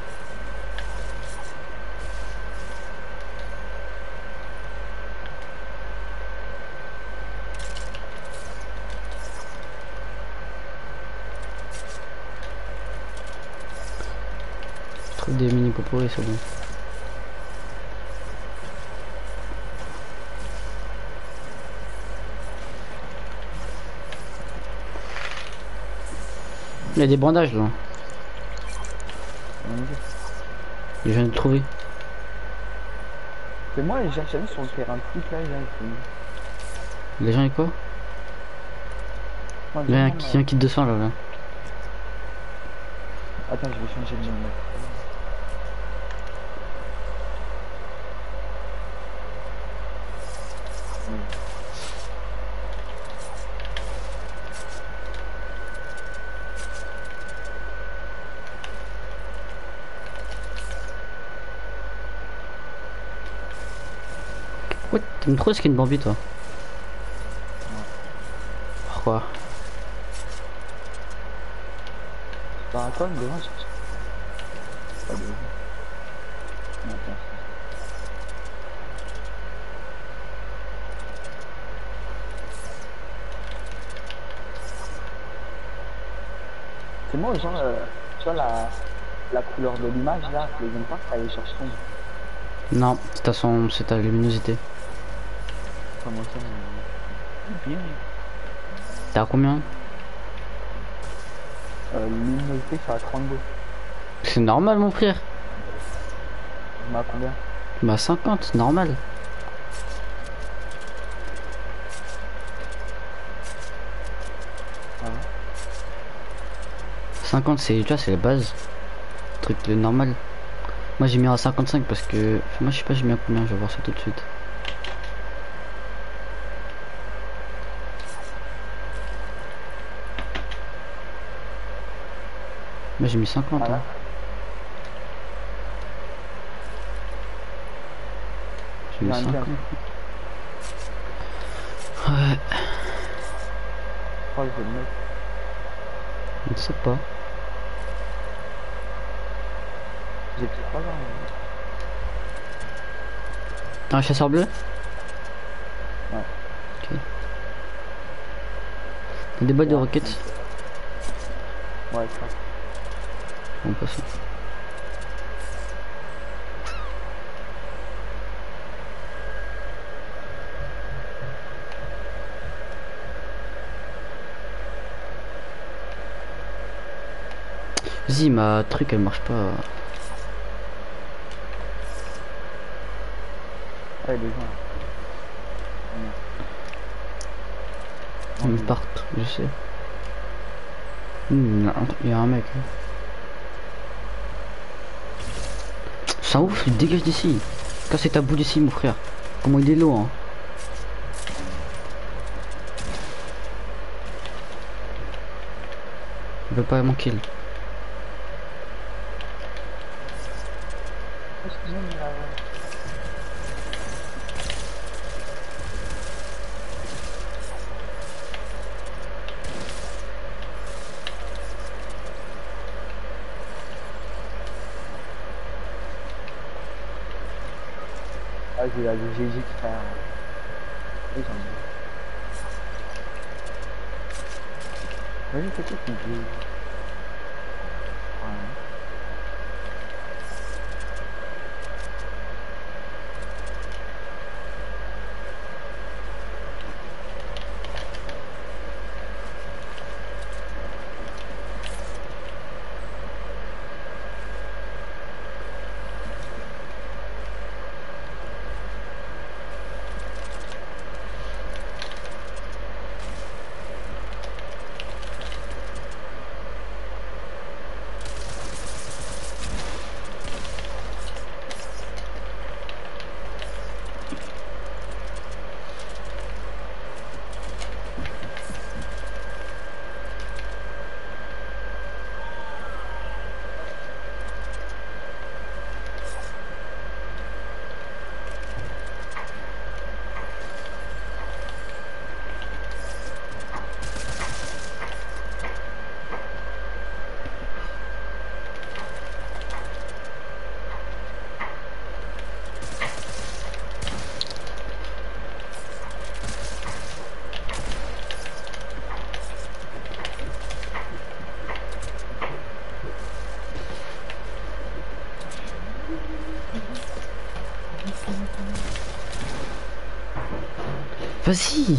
Je trouve des mini poporés, c'est bon. Il y a des bandages là. Je viens de le trouver. C'est moi, j'ai jamais sur le terrain de foot là, j'ai Les gens et quoi? Il y a un, qui- un kit de sang là, là. Attends, je vais changer de nom. Ouais, t'aimes trop skin Bambi toi? Pourquoi? Par quoi, mais devant, je cherche. Pas de raison. Non, attends. C'est moi, genre, euh, tu vois la, la couleur de l'image là, les aime pas, ça les cherche sombre. Non, c'est ta son, c'est ta luminosité. Comment ça euh... Bien. T'es à combien? Euh, luminosité, c'est à trente-deux. C'est normal mon frère. Je mets à combien? Bah cinquante, c'est normal. Ah ouais. cinquante c'est, tu vois, c'est la base. Truc le normal. Moi j'ai mis à cinquante-cinq parce que... Enfin, moi je sais pas j'ai mis à combien, je vais voir ça tout de suite. Moi j'ai mis cinquante. Ah Hein. J'ai mis J'ai un cinquante. bien. Ouais, Oh, je vais le mettre. je ne sais pas. J'ai plus trois ans. T'as un chasseur bleu? Ouais. Ok. T'as des boîtes de Ouais. roquettes? Ouais, ça. Bon, passons. Vas-y, ma truc elle marche pas. Ouais, les gens. Ils partent, je sais. Hmm, il y a un mec. C'est un ouf, il dégage d'ici. Casse ta boule d'ici, mon frère. Comment il est lourd, hein. Il veut pas manquer. Ah, j'ai la G G qui fait un... Oui, j'en ai. Vas-y, c'est tout, tu me dis. Ouais. Vas-y.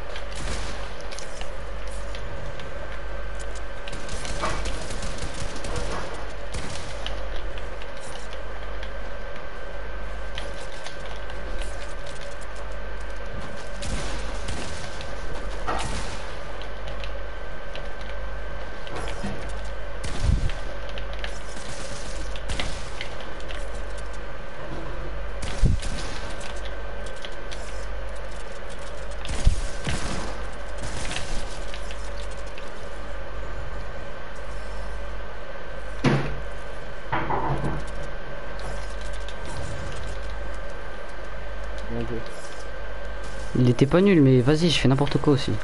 Bien joué. Il était pas nul, mais vas-y, je fais n'importe quoi aussi.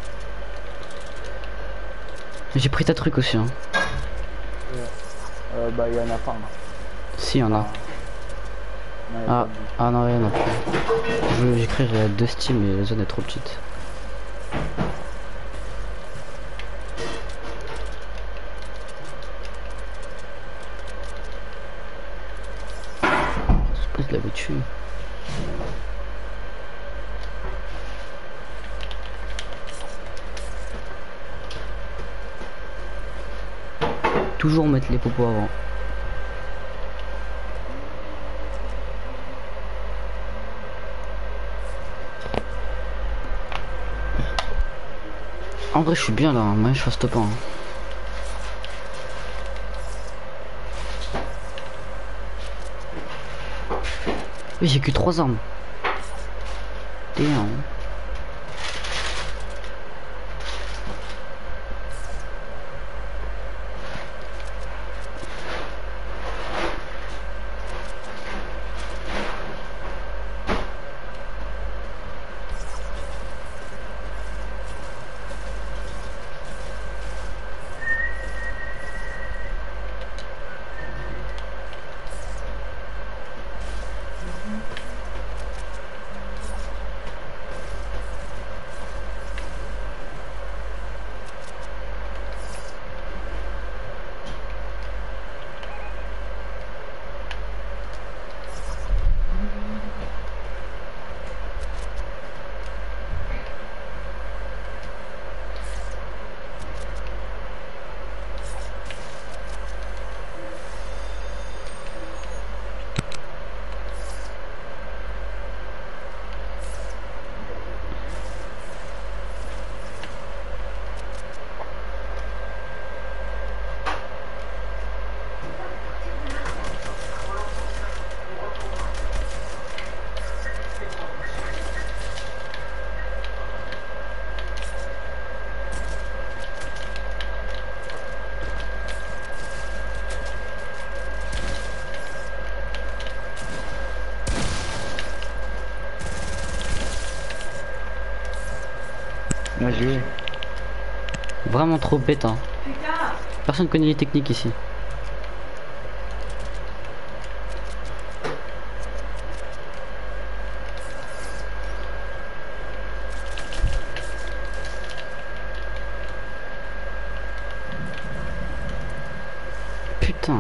J'ai pris ta truc aussi, hein. Ouais. Euh, bah, il y en a pas. Hein. Si, y en a. Non, il y a Ah, pas de- ah non, rien non plus. Je veux j'écrire deux Steam, mais la zone est trop petite. Je pense qu'il l'avait tué. Toujours mettre les popos avant. En vrai, je suis bien là, hein. Moi je fasse top un. Hein. Oui, j'ai que trois armes. Damn. Bien joué. Vraiment trop bête, hein. Personne connaît les techniques ici. putain.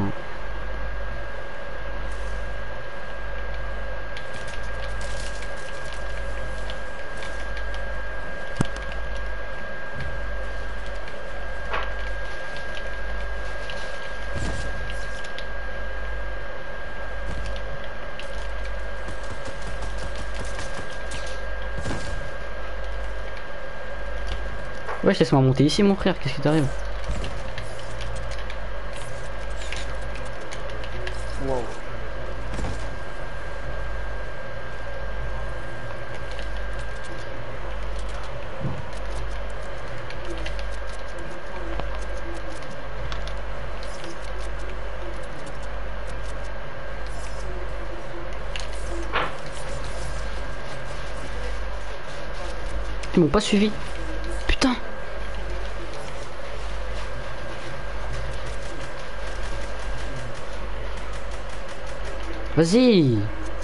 Ouais, laisse-moi monter ici, mon frère, qu'est-ce qui t'arrive? Wow. Ils m'ont pas suivi. Putain. Vas-y.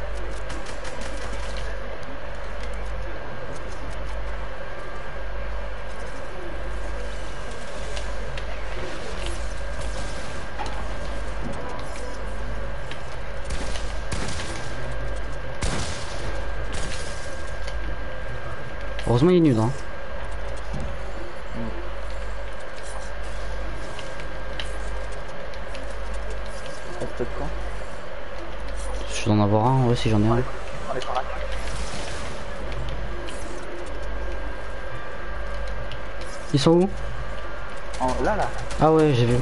Heureusement il est nul hein. Peut-être quand Je dois en avoir un, ouais si j'en ai un. on est par là. Ils sont où? En, là, là. Ah ouais j'ai vu.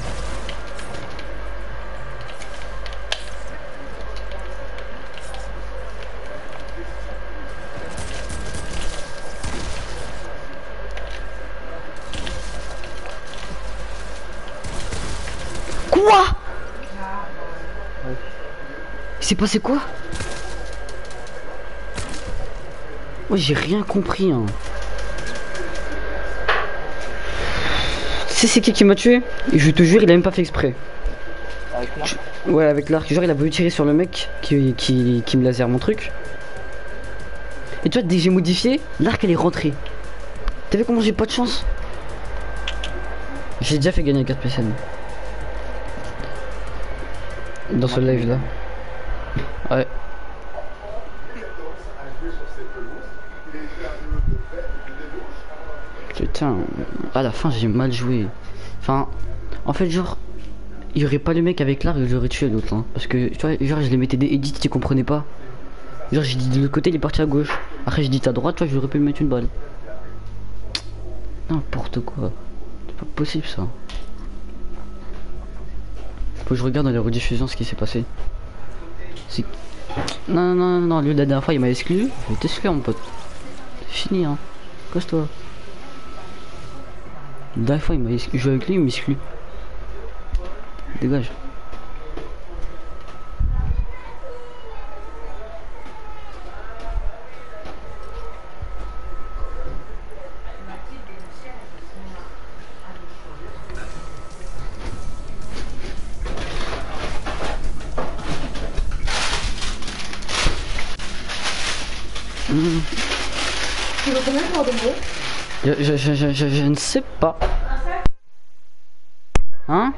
Quoi? Il s'est passé quoi? Ouais j'ai rien compris hein. Tu sais c'est qui qui m'a tué? Et je te jure il a même pas fait exprès. Avec là. Ouais avec l'arc, genre il a voulu tirer sur le mec qui, qui, qui me laser mon truc. Et tu vois dès que j'ai modifié, l'arc elle est rentrée. T'as vu comment j'ai pas de chance? J'ai déjà fait gagner quatre P C N. Dans ce live là. Ouais. Putain, à la fin j'ai mal joué. Enfin, en fait genre, il y aurait pas le mec avec l'arc, j'aurais tué l'autre hein. Parce que tu vois, genre je les mettais des edits, tu comprenais pas. Genre j'ai dit de l'autre côté il est parti à gauche. Après j'ai dit à droite, tu vois j'aurais pu lui mettre une balle. N'importe quoi. C'est pas possible ça. Faut que je regarde dans les rediffusions ce qui s'est passé. C'est... Non, non, non, non, lui la dernière fois il m'a exclu. Je vais t'exclure mon pote. C'est fini hein. Casse-toi. La dernière fois il m'a exclu. Je joue avec lui, il m'exclut. Dégage. Mmh. Tu veux combien pour de gros? Je, je, je, je, je, je ne sais pas. Hein?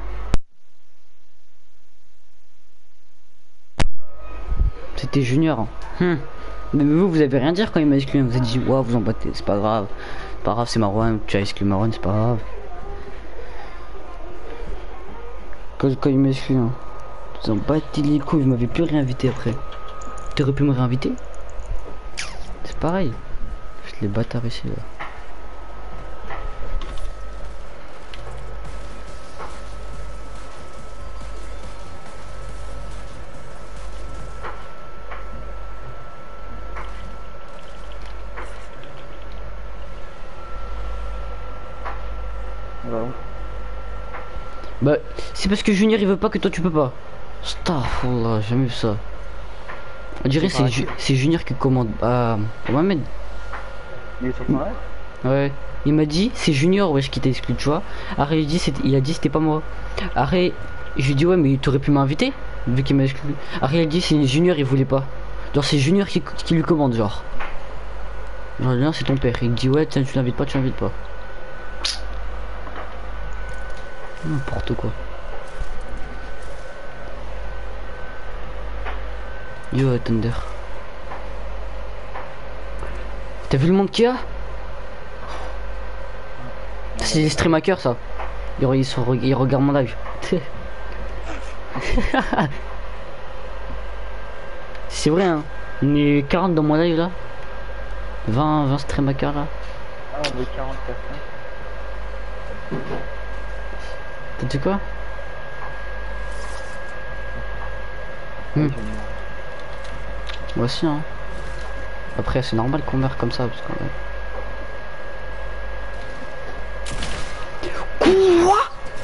C'était Junior. Hum. Mais vous, vous avez rien dire quand il m'a exclu. Vous avez dit, ouais, vous en battez, c'est pas grave. C'est pas grave, c'est Marwan. Tu as exclu Marwan, c'est pas grave. Quand, quand il m'a exclu, hein. Vous en battez les couilles, vous m'avez plus réinvité après. T'aurais pu me réinviter? C'est pareil. Je les bâtards ici, là. Bah, c'est parce que Junior il veut pas que toi tu peux pas. Starfall, jamais vu ça. On dirait c'est Ju c'est Junior qui commande. Ah, Mohamed. Il est sur ton live? Ouais. Il m'a dit c'est Junior wesh qui t'a exclu, tu vois. Après il, dit, il a dit c'était pas moi. Après je lui dis ouais mais t'aurais pu m'inviter vu qu'il m'a exclu. Après il a dit c'est Junior il voulait pas. Genre c'est Junior qui, qui lui commande genre. Genre Junior c'est ton père. Il dit ouais tiens tu l'invites pas tu l'invites pas. N'importe quoi. Yo, Thunder. T'as vu le monde qu'il y a? C'est les stream hackers ça. Ils, ils, sont, ils regardent mon live. C'est vrai hein. On est quarante dans mon live là. vingt, vingt stream hackers là. Ah, on est quarante personnes. T'as dit quoi? Hmm. Moi aussi hein. Après c'est normal qu'on meurt comme ça parce qu'on... Quoi?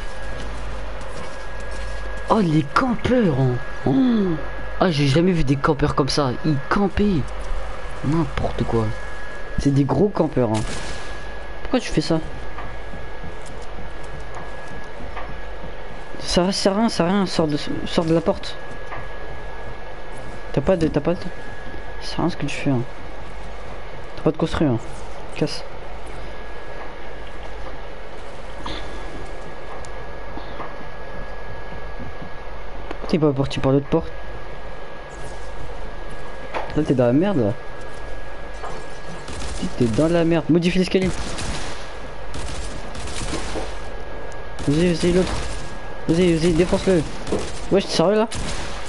Oh les campeurs hein. Oh. Ah j'ai jamais vu des campeurs comme ça. Ils campaient. N'importe quoi. C'est des gros campeurs hein. Pourquoi tu fais ça? Ça sert à rien, ça sert à rien, sors de, sors de la porte. T'as pas de... T'as pas de... Ça sert à rien ce que tu fais hein. T'as pas de construire hein. Casse. Pourquoi t'es pas parti par l'autre porte? Là t'es dans la merde là. T'es dans la merde. Modifie l'escalier. Vas-y, vas-y l'autre. Vas-y, vas-y, défonce-le. Ouais, je te sérieux là?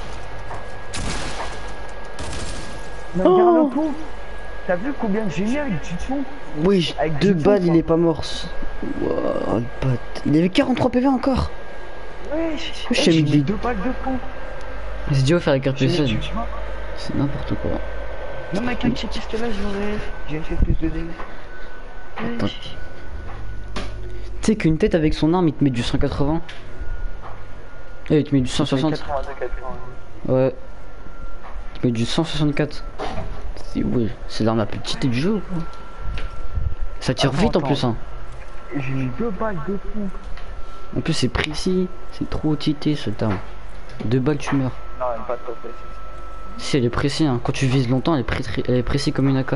Mais Oh. regarde le pont. T'as vu combien j'ai mis avec du pont? Oui, Avec deux du balles, fond, il quoi. est pas mort. Wow, le pote. Il avait quarante-trois P V encore. Ouais, Je j'ai t'ai mis mis des- deux balles de pont. C'est idiot faire la carte J'ai P C. mis du- C'est n'importe quoi. Non, mais avec ce piste là, j'aurais. J'ai fait plus de dégâts. Attends. Tu sais qu'une tête avec son arme, il te met du cent quatre-vingts. Eh, il te met du cent soixante. quatre-vingt-deux, quatre-vingt-un. Ouais. Il te met du cent soixante-quatre. C'est oui, c'est l'arme la plus cheatée du jeu ou quoi? Ça tire Attends, vite en attends. plus hein. Et j'ai mis deux balles de pont. En plus c'est précis. C'est trop cheaté cette arme. Deux balles tu meurs. Non, elle est pas trop précise. Si elle est précis hein. Quand tu vises longtemps elle est, pré elle est précis comme une A K.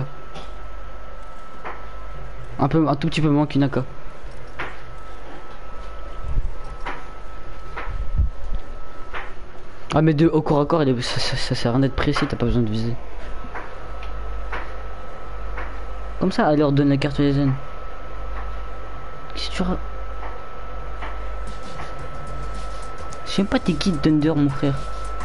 Un peu, un tout petit peu moins qu'une A K. Ah mais de au corps à corps, elle est, ça, ça, ça sert à rien d'être précis, t'as pas besoin de viser. Comme ça, elle leur donne la carte des zen. Qu'est-ce que tu ra... Je sais pas t'es qui Thunder mon frère.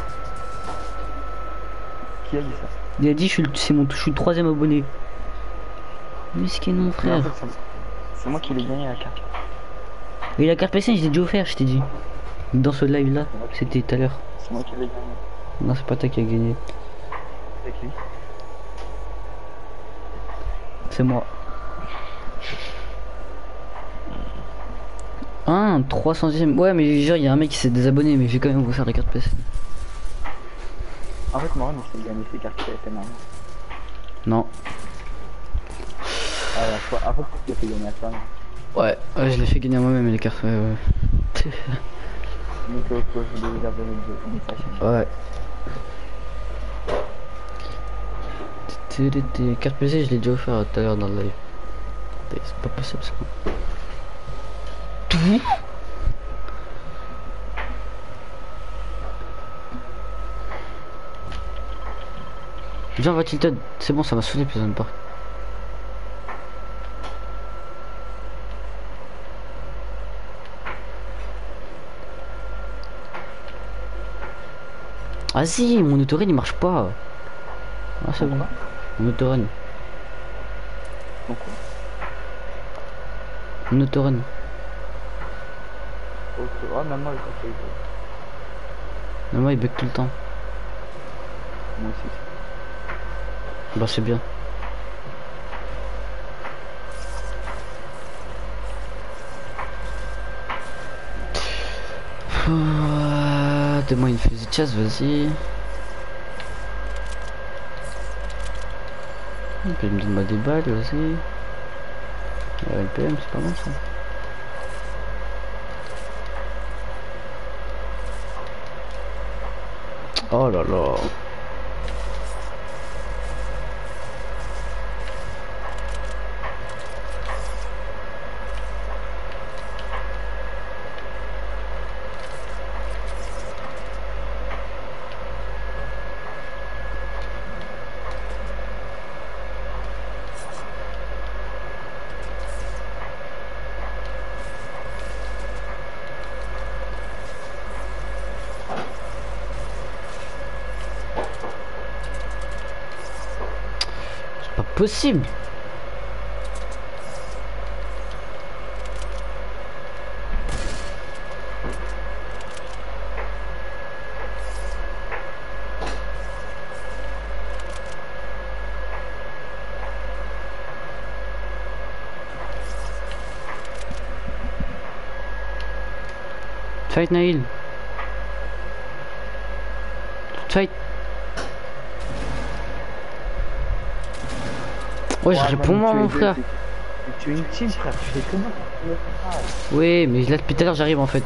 Qui a dit ça? Il a dit je suis le, c'est mon, je suis le troisième abonné. Miskin mon Mais en frère. fait, c'est- C'est moi qui l'ai gagné la carte. Et la carte P C je l'ai déjà offert, je t'ai dit. Dans ce live là, c'était tout à l'heure. C'est moi qui l'ai gagné. Non c'est pas toi qui a gagné. C'est qui? C'est moi. Un trois centième. Ouais mais genre il y a un mec qui s'est désabonné mais je vais quand même vous faire la carte P C. En fait, Moran, il s'est gagné ses cartes P S N. Non. Ah, la fois. En fait, tu l'as fait gagner à toi. non. Ouais, ouais je l'ai fait gagner à moi-même les cartes. Ouais ouais. Donc, euh, faut que je les abonnés de Ouais. Tes cartes P C je l'ai déjà offert tout à l'heure dans le live. C'est pas possible ça. Tout. Viens va Tilted, c'est bon ça m'a saoulé plus de part. Ah si, mon autorun il marche pas. Ah c'est bon. Pourquoi? Mon autorun. Pourquoi? Mon autorun. Ok. Ah, même moi, quand c'est. Mais moi il bug tout le temps. Moi aussi. Bah c'est bien. Ouah, donne-moi une fusée de chasse, vas-y. Puis me donne-moi des balles, vas-y. Ouais, L P M, c'est pas mal ça. Oh là là. possible. Fight Naïl. Fight. Ouais, je réponds moi mon frère. Tu es une team frère, tu fais comment tu fais ça? Oui, mais là depuis tout à l'heure j'arrive en fait.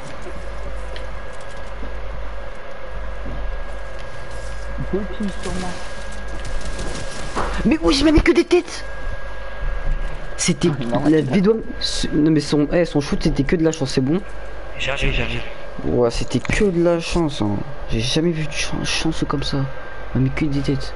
Deux teams sur moi. Mais oui, je m'avais que des têtes. C'était Non, la vidéo. Non mais son, eh, son shoot c'était que de la chance, c'est bon. J'arrive, j'arrive. Ouais, c'était que de la chance. Hein. J'ai jamais vu de chance, chance comme ça. On a mis que des têtes.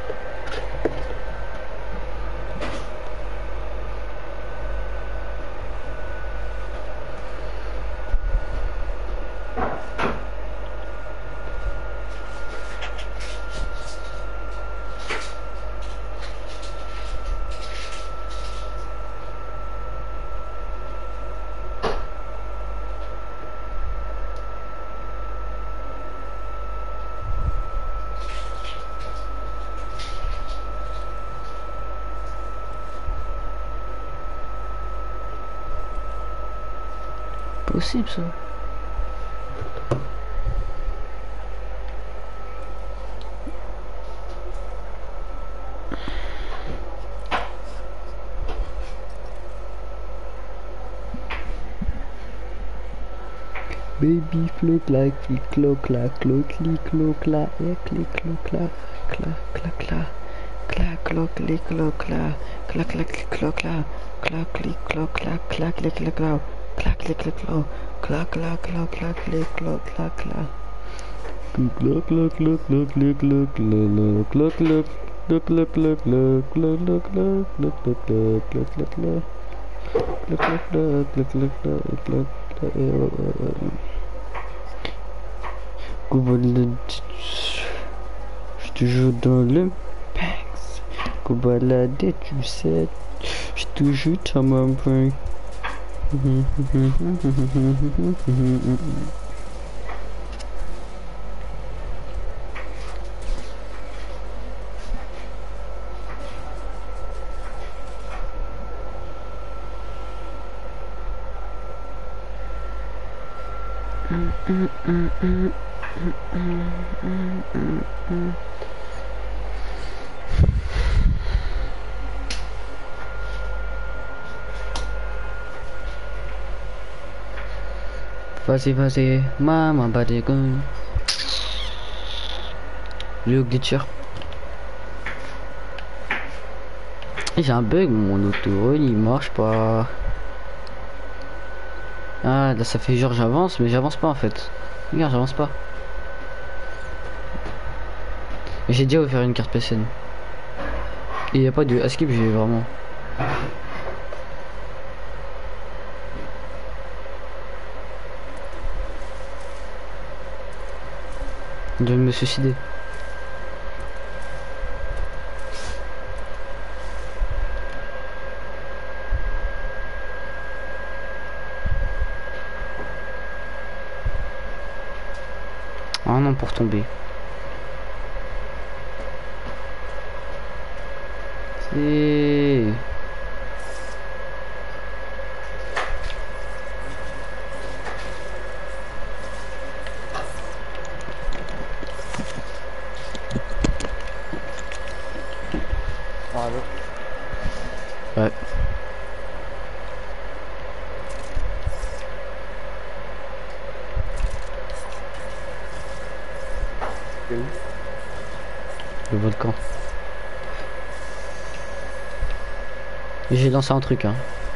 Possible ça. Baby flow clac clic clo clac clo clic clo clac et clic clo clac clac clac clac clac clo clic clo clac clac clac clic clo clac clac clic clo clac clac clic clo clac clac clic clo clo clac clac clo clac clic clo clac clac clac clac clac clac clic clo clac clac clac clac clac clac clac clac clac clac clac clac Clac clac clac clac clac clac clac clac je te joue dans le Pax. Cobaladé, tu sais, je te joue dans ma brain. Vas-y, vas-y, maman, bat des guns. Le glitcher. J'ai un bug, mon auto il marche pas. Ah là ça fait genre j'avance mais j'avance pas en fait. Regarde j'avance pas. J'ai déjà offert une carte P S N. Et y a pas de skip j'ai vraiment. De me suicider. Ah non pour tomber. C'est... Bravo. Ouais. C'est où? Le volcan. J'ai lancé un truc hein.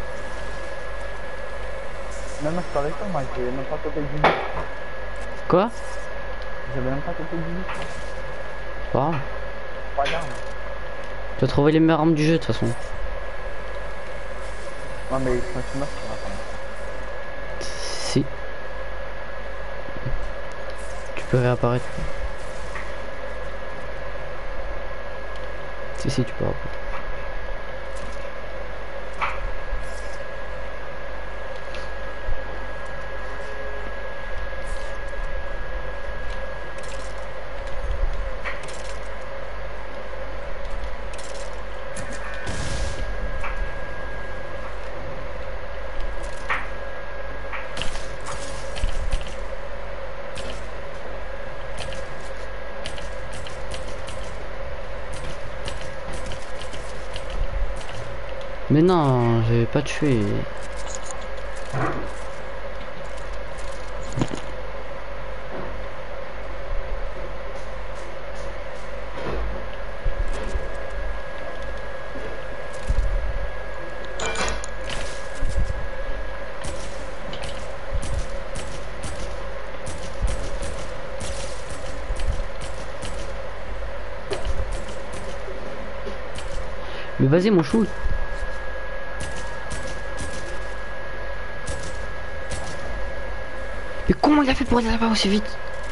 Non, non, je parlais pas, moi, j'ai même pas tapé du but. Quoi? J'avais même pas tapé du but. C'est pas grave. Pas d'armes. Tu as trouvé les meilleures armes du jeu de toute façon. Non, mais quand tu meurs, tu vas pas. Si. Tu peux réapparaître. Si, si, tu peux réapparaître. Mais non, j'ai pas tué. Mais vas-y mon chou. Mais comment il a fait pour aller là-bas aussi vite?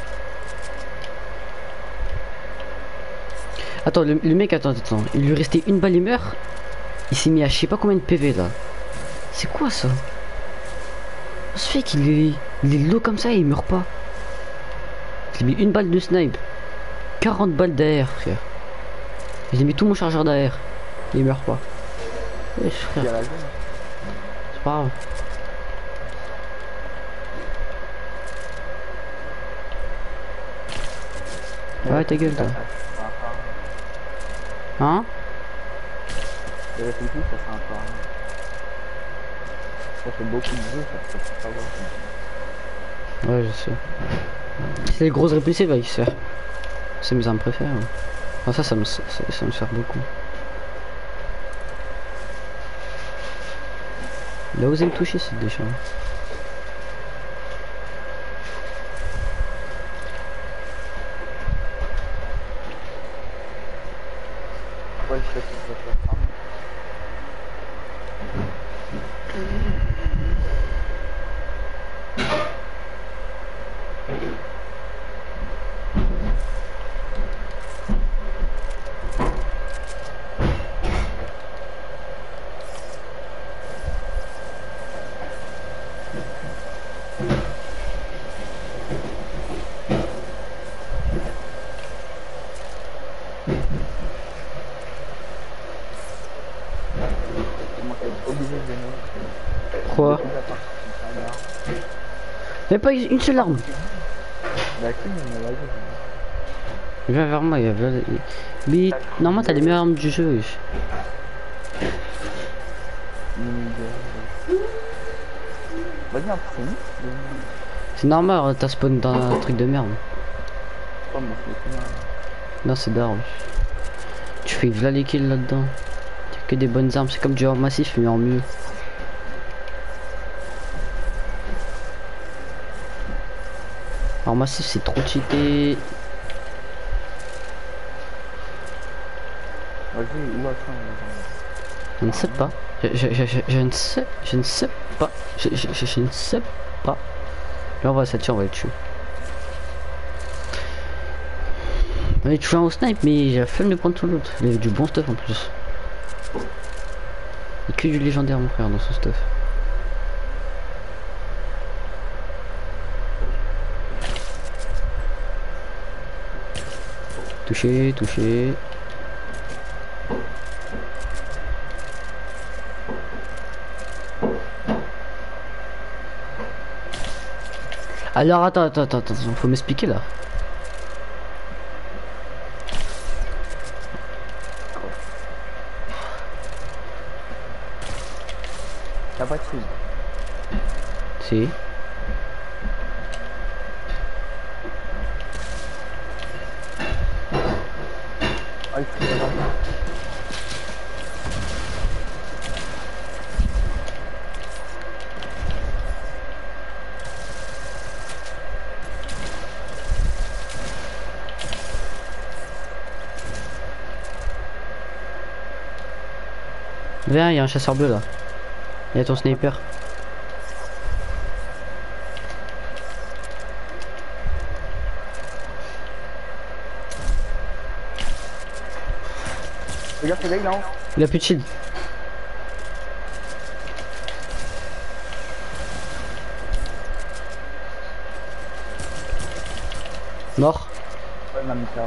Attends, le, le mec, attends, attends. Il lui restait une balle, il meurt. Il s'est mis à je sais pas combien de P V là. C'est quoi ça? Ça se fait qu'il est, il est low comme ça et il meurt pas. Il a mis une balle de snipe. quarante balles d'A R, frère. J'ai mis tout mon chargeur d'A R. Il meurt pas. Wesh, frère. C'est pas grave. Ouais, ta gueule, toi. Hein? Je réfléchis, ça sert un peu à rien. Ça fait beaucoup de bruit, ça fait pas voir. Ouais, je sais. C'est les grosses répulsées, va y se faire. C'est mes armes préférées. Ouais. Enfin, ça, ça me, ça, ça me sert beaucoup. Il a osé me toucher, c'est déjà. Ouais, je sais que je vais faire ça. Quoi? Même pas une seule arme. Bah si, mais vas-y. Viens vers moi, il y a... Mais normalement t'as les meilleures armes du jeu, wesh. Vas-y, un peu, C'est normal, t'as spawn dans un truc de merde. Oh, mais c'est bien. Non, c'est d'armes. Tu fais v'là les kills là-dedans. T'as que des bonnes armes, c'est comme du hors massif mais en mieux. Alors massif c'est trop cheaté. Vas-y, où attends, Je ne sais pas. Je, je, je, je, je ne sais. Je ne sais pas. Je, je, je, je ne sais pas. Là on va ça, on va le tuer. On est toujours au snipe mais j'ai la flemme de prendre tout l'autre. Il y avait du bon stuff en plus. Il y a que du légendaire mon frère dans ce stuff. Touché, touché. Alors attends, attends, attends, attends, faut m'expliquer là. T'as pas de shield. Si. Ah, il faut que ça va. Viens, il y a un chasseur bleu là. Il y a ton sniper. Regarde, c'est là, il est en haut. Il a plus de shield. Mort. Ouais, il m'a mis ça.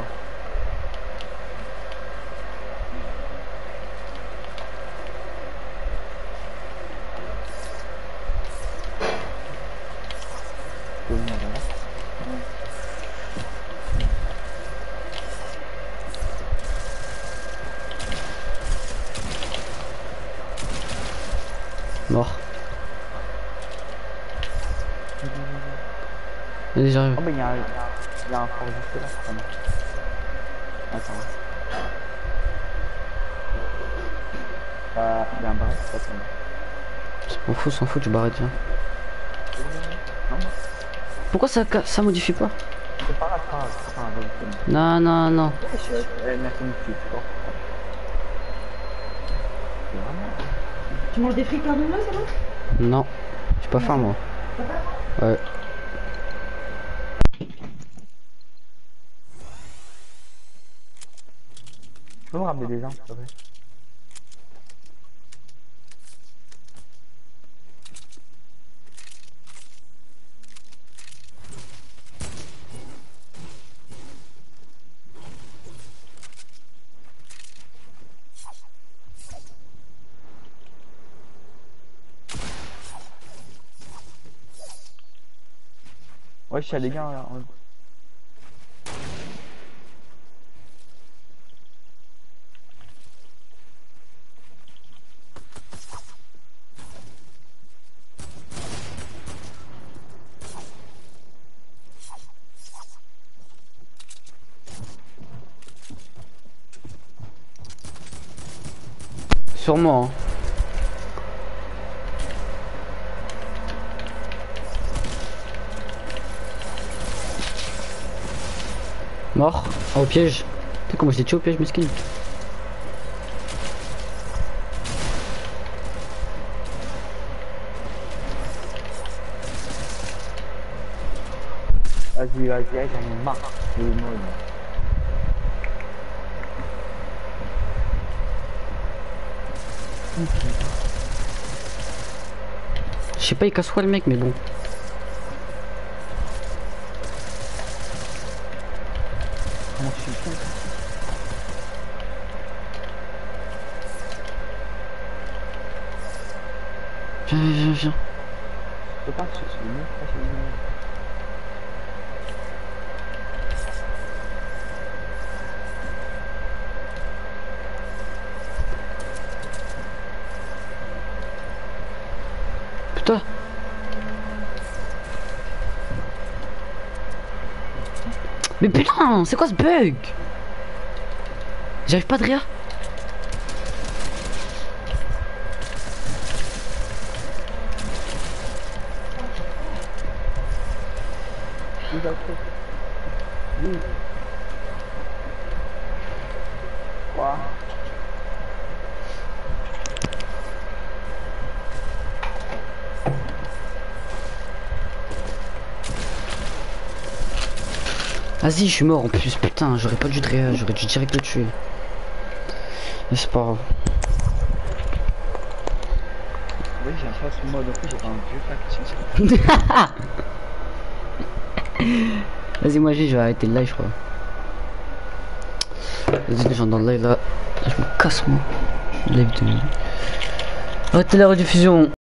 Je peux venir là. Allez, j'arrive. Oh, mais il y a un, il y a un, il y a un fort juste là, quand même. Attends. Bah, il y a un barrette, ça tombe. On fout, s'en fout, tu barrettes, viens. Non, Pourquoi ça, ca- ça modifie pas? c'est pas grave, c'est pas grave, c'est pas grave, vas-y, c'est bon. Non, non, non. Eh, merci, monsieur, tu vois. C'est vraiment. Tu manges des frites cordonneaux, c'est bon? Non. J'ai pas faim, moi. T'as pas faim? Ouais. Tu peux me ramener des armes, s'il te plaît? Ouais, je suis à des gars là. en- Sûrement, hein. Mort. Ah, au piège. Tu sais comment je l'ai tué au piège, mesquine. Vas-y, vas-y, j'en ai marre de mode. Je sais pas, il casse quoi le mec, mais bon. Comment tu fais ça? Viens, viens, viens, viens. Je peux pas sur ce mur, pas sur le mur. Putain. Mais putain, c'est quoi ce bug? J'arrive pas de rire. Oui, d'accord. Oui. Quoi? Vas-y, je suis mort en plus, putain, j'aurais pas dû te rire, j'aurais dû direct le tuer. Mais c'est pas grave. Oui, j'ai un face mode, en plus j'ai pas un vieux factice. Vas-y, moi j'ai, je vais arrêter le live, je crois. Vas-y, les gens dans le live là. Je me casse, moi. Live de. Arrêtez la rediffusion.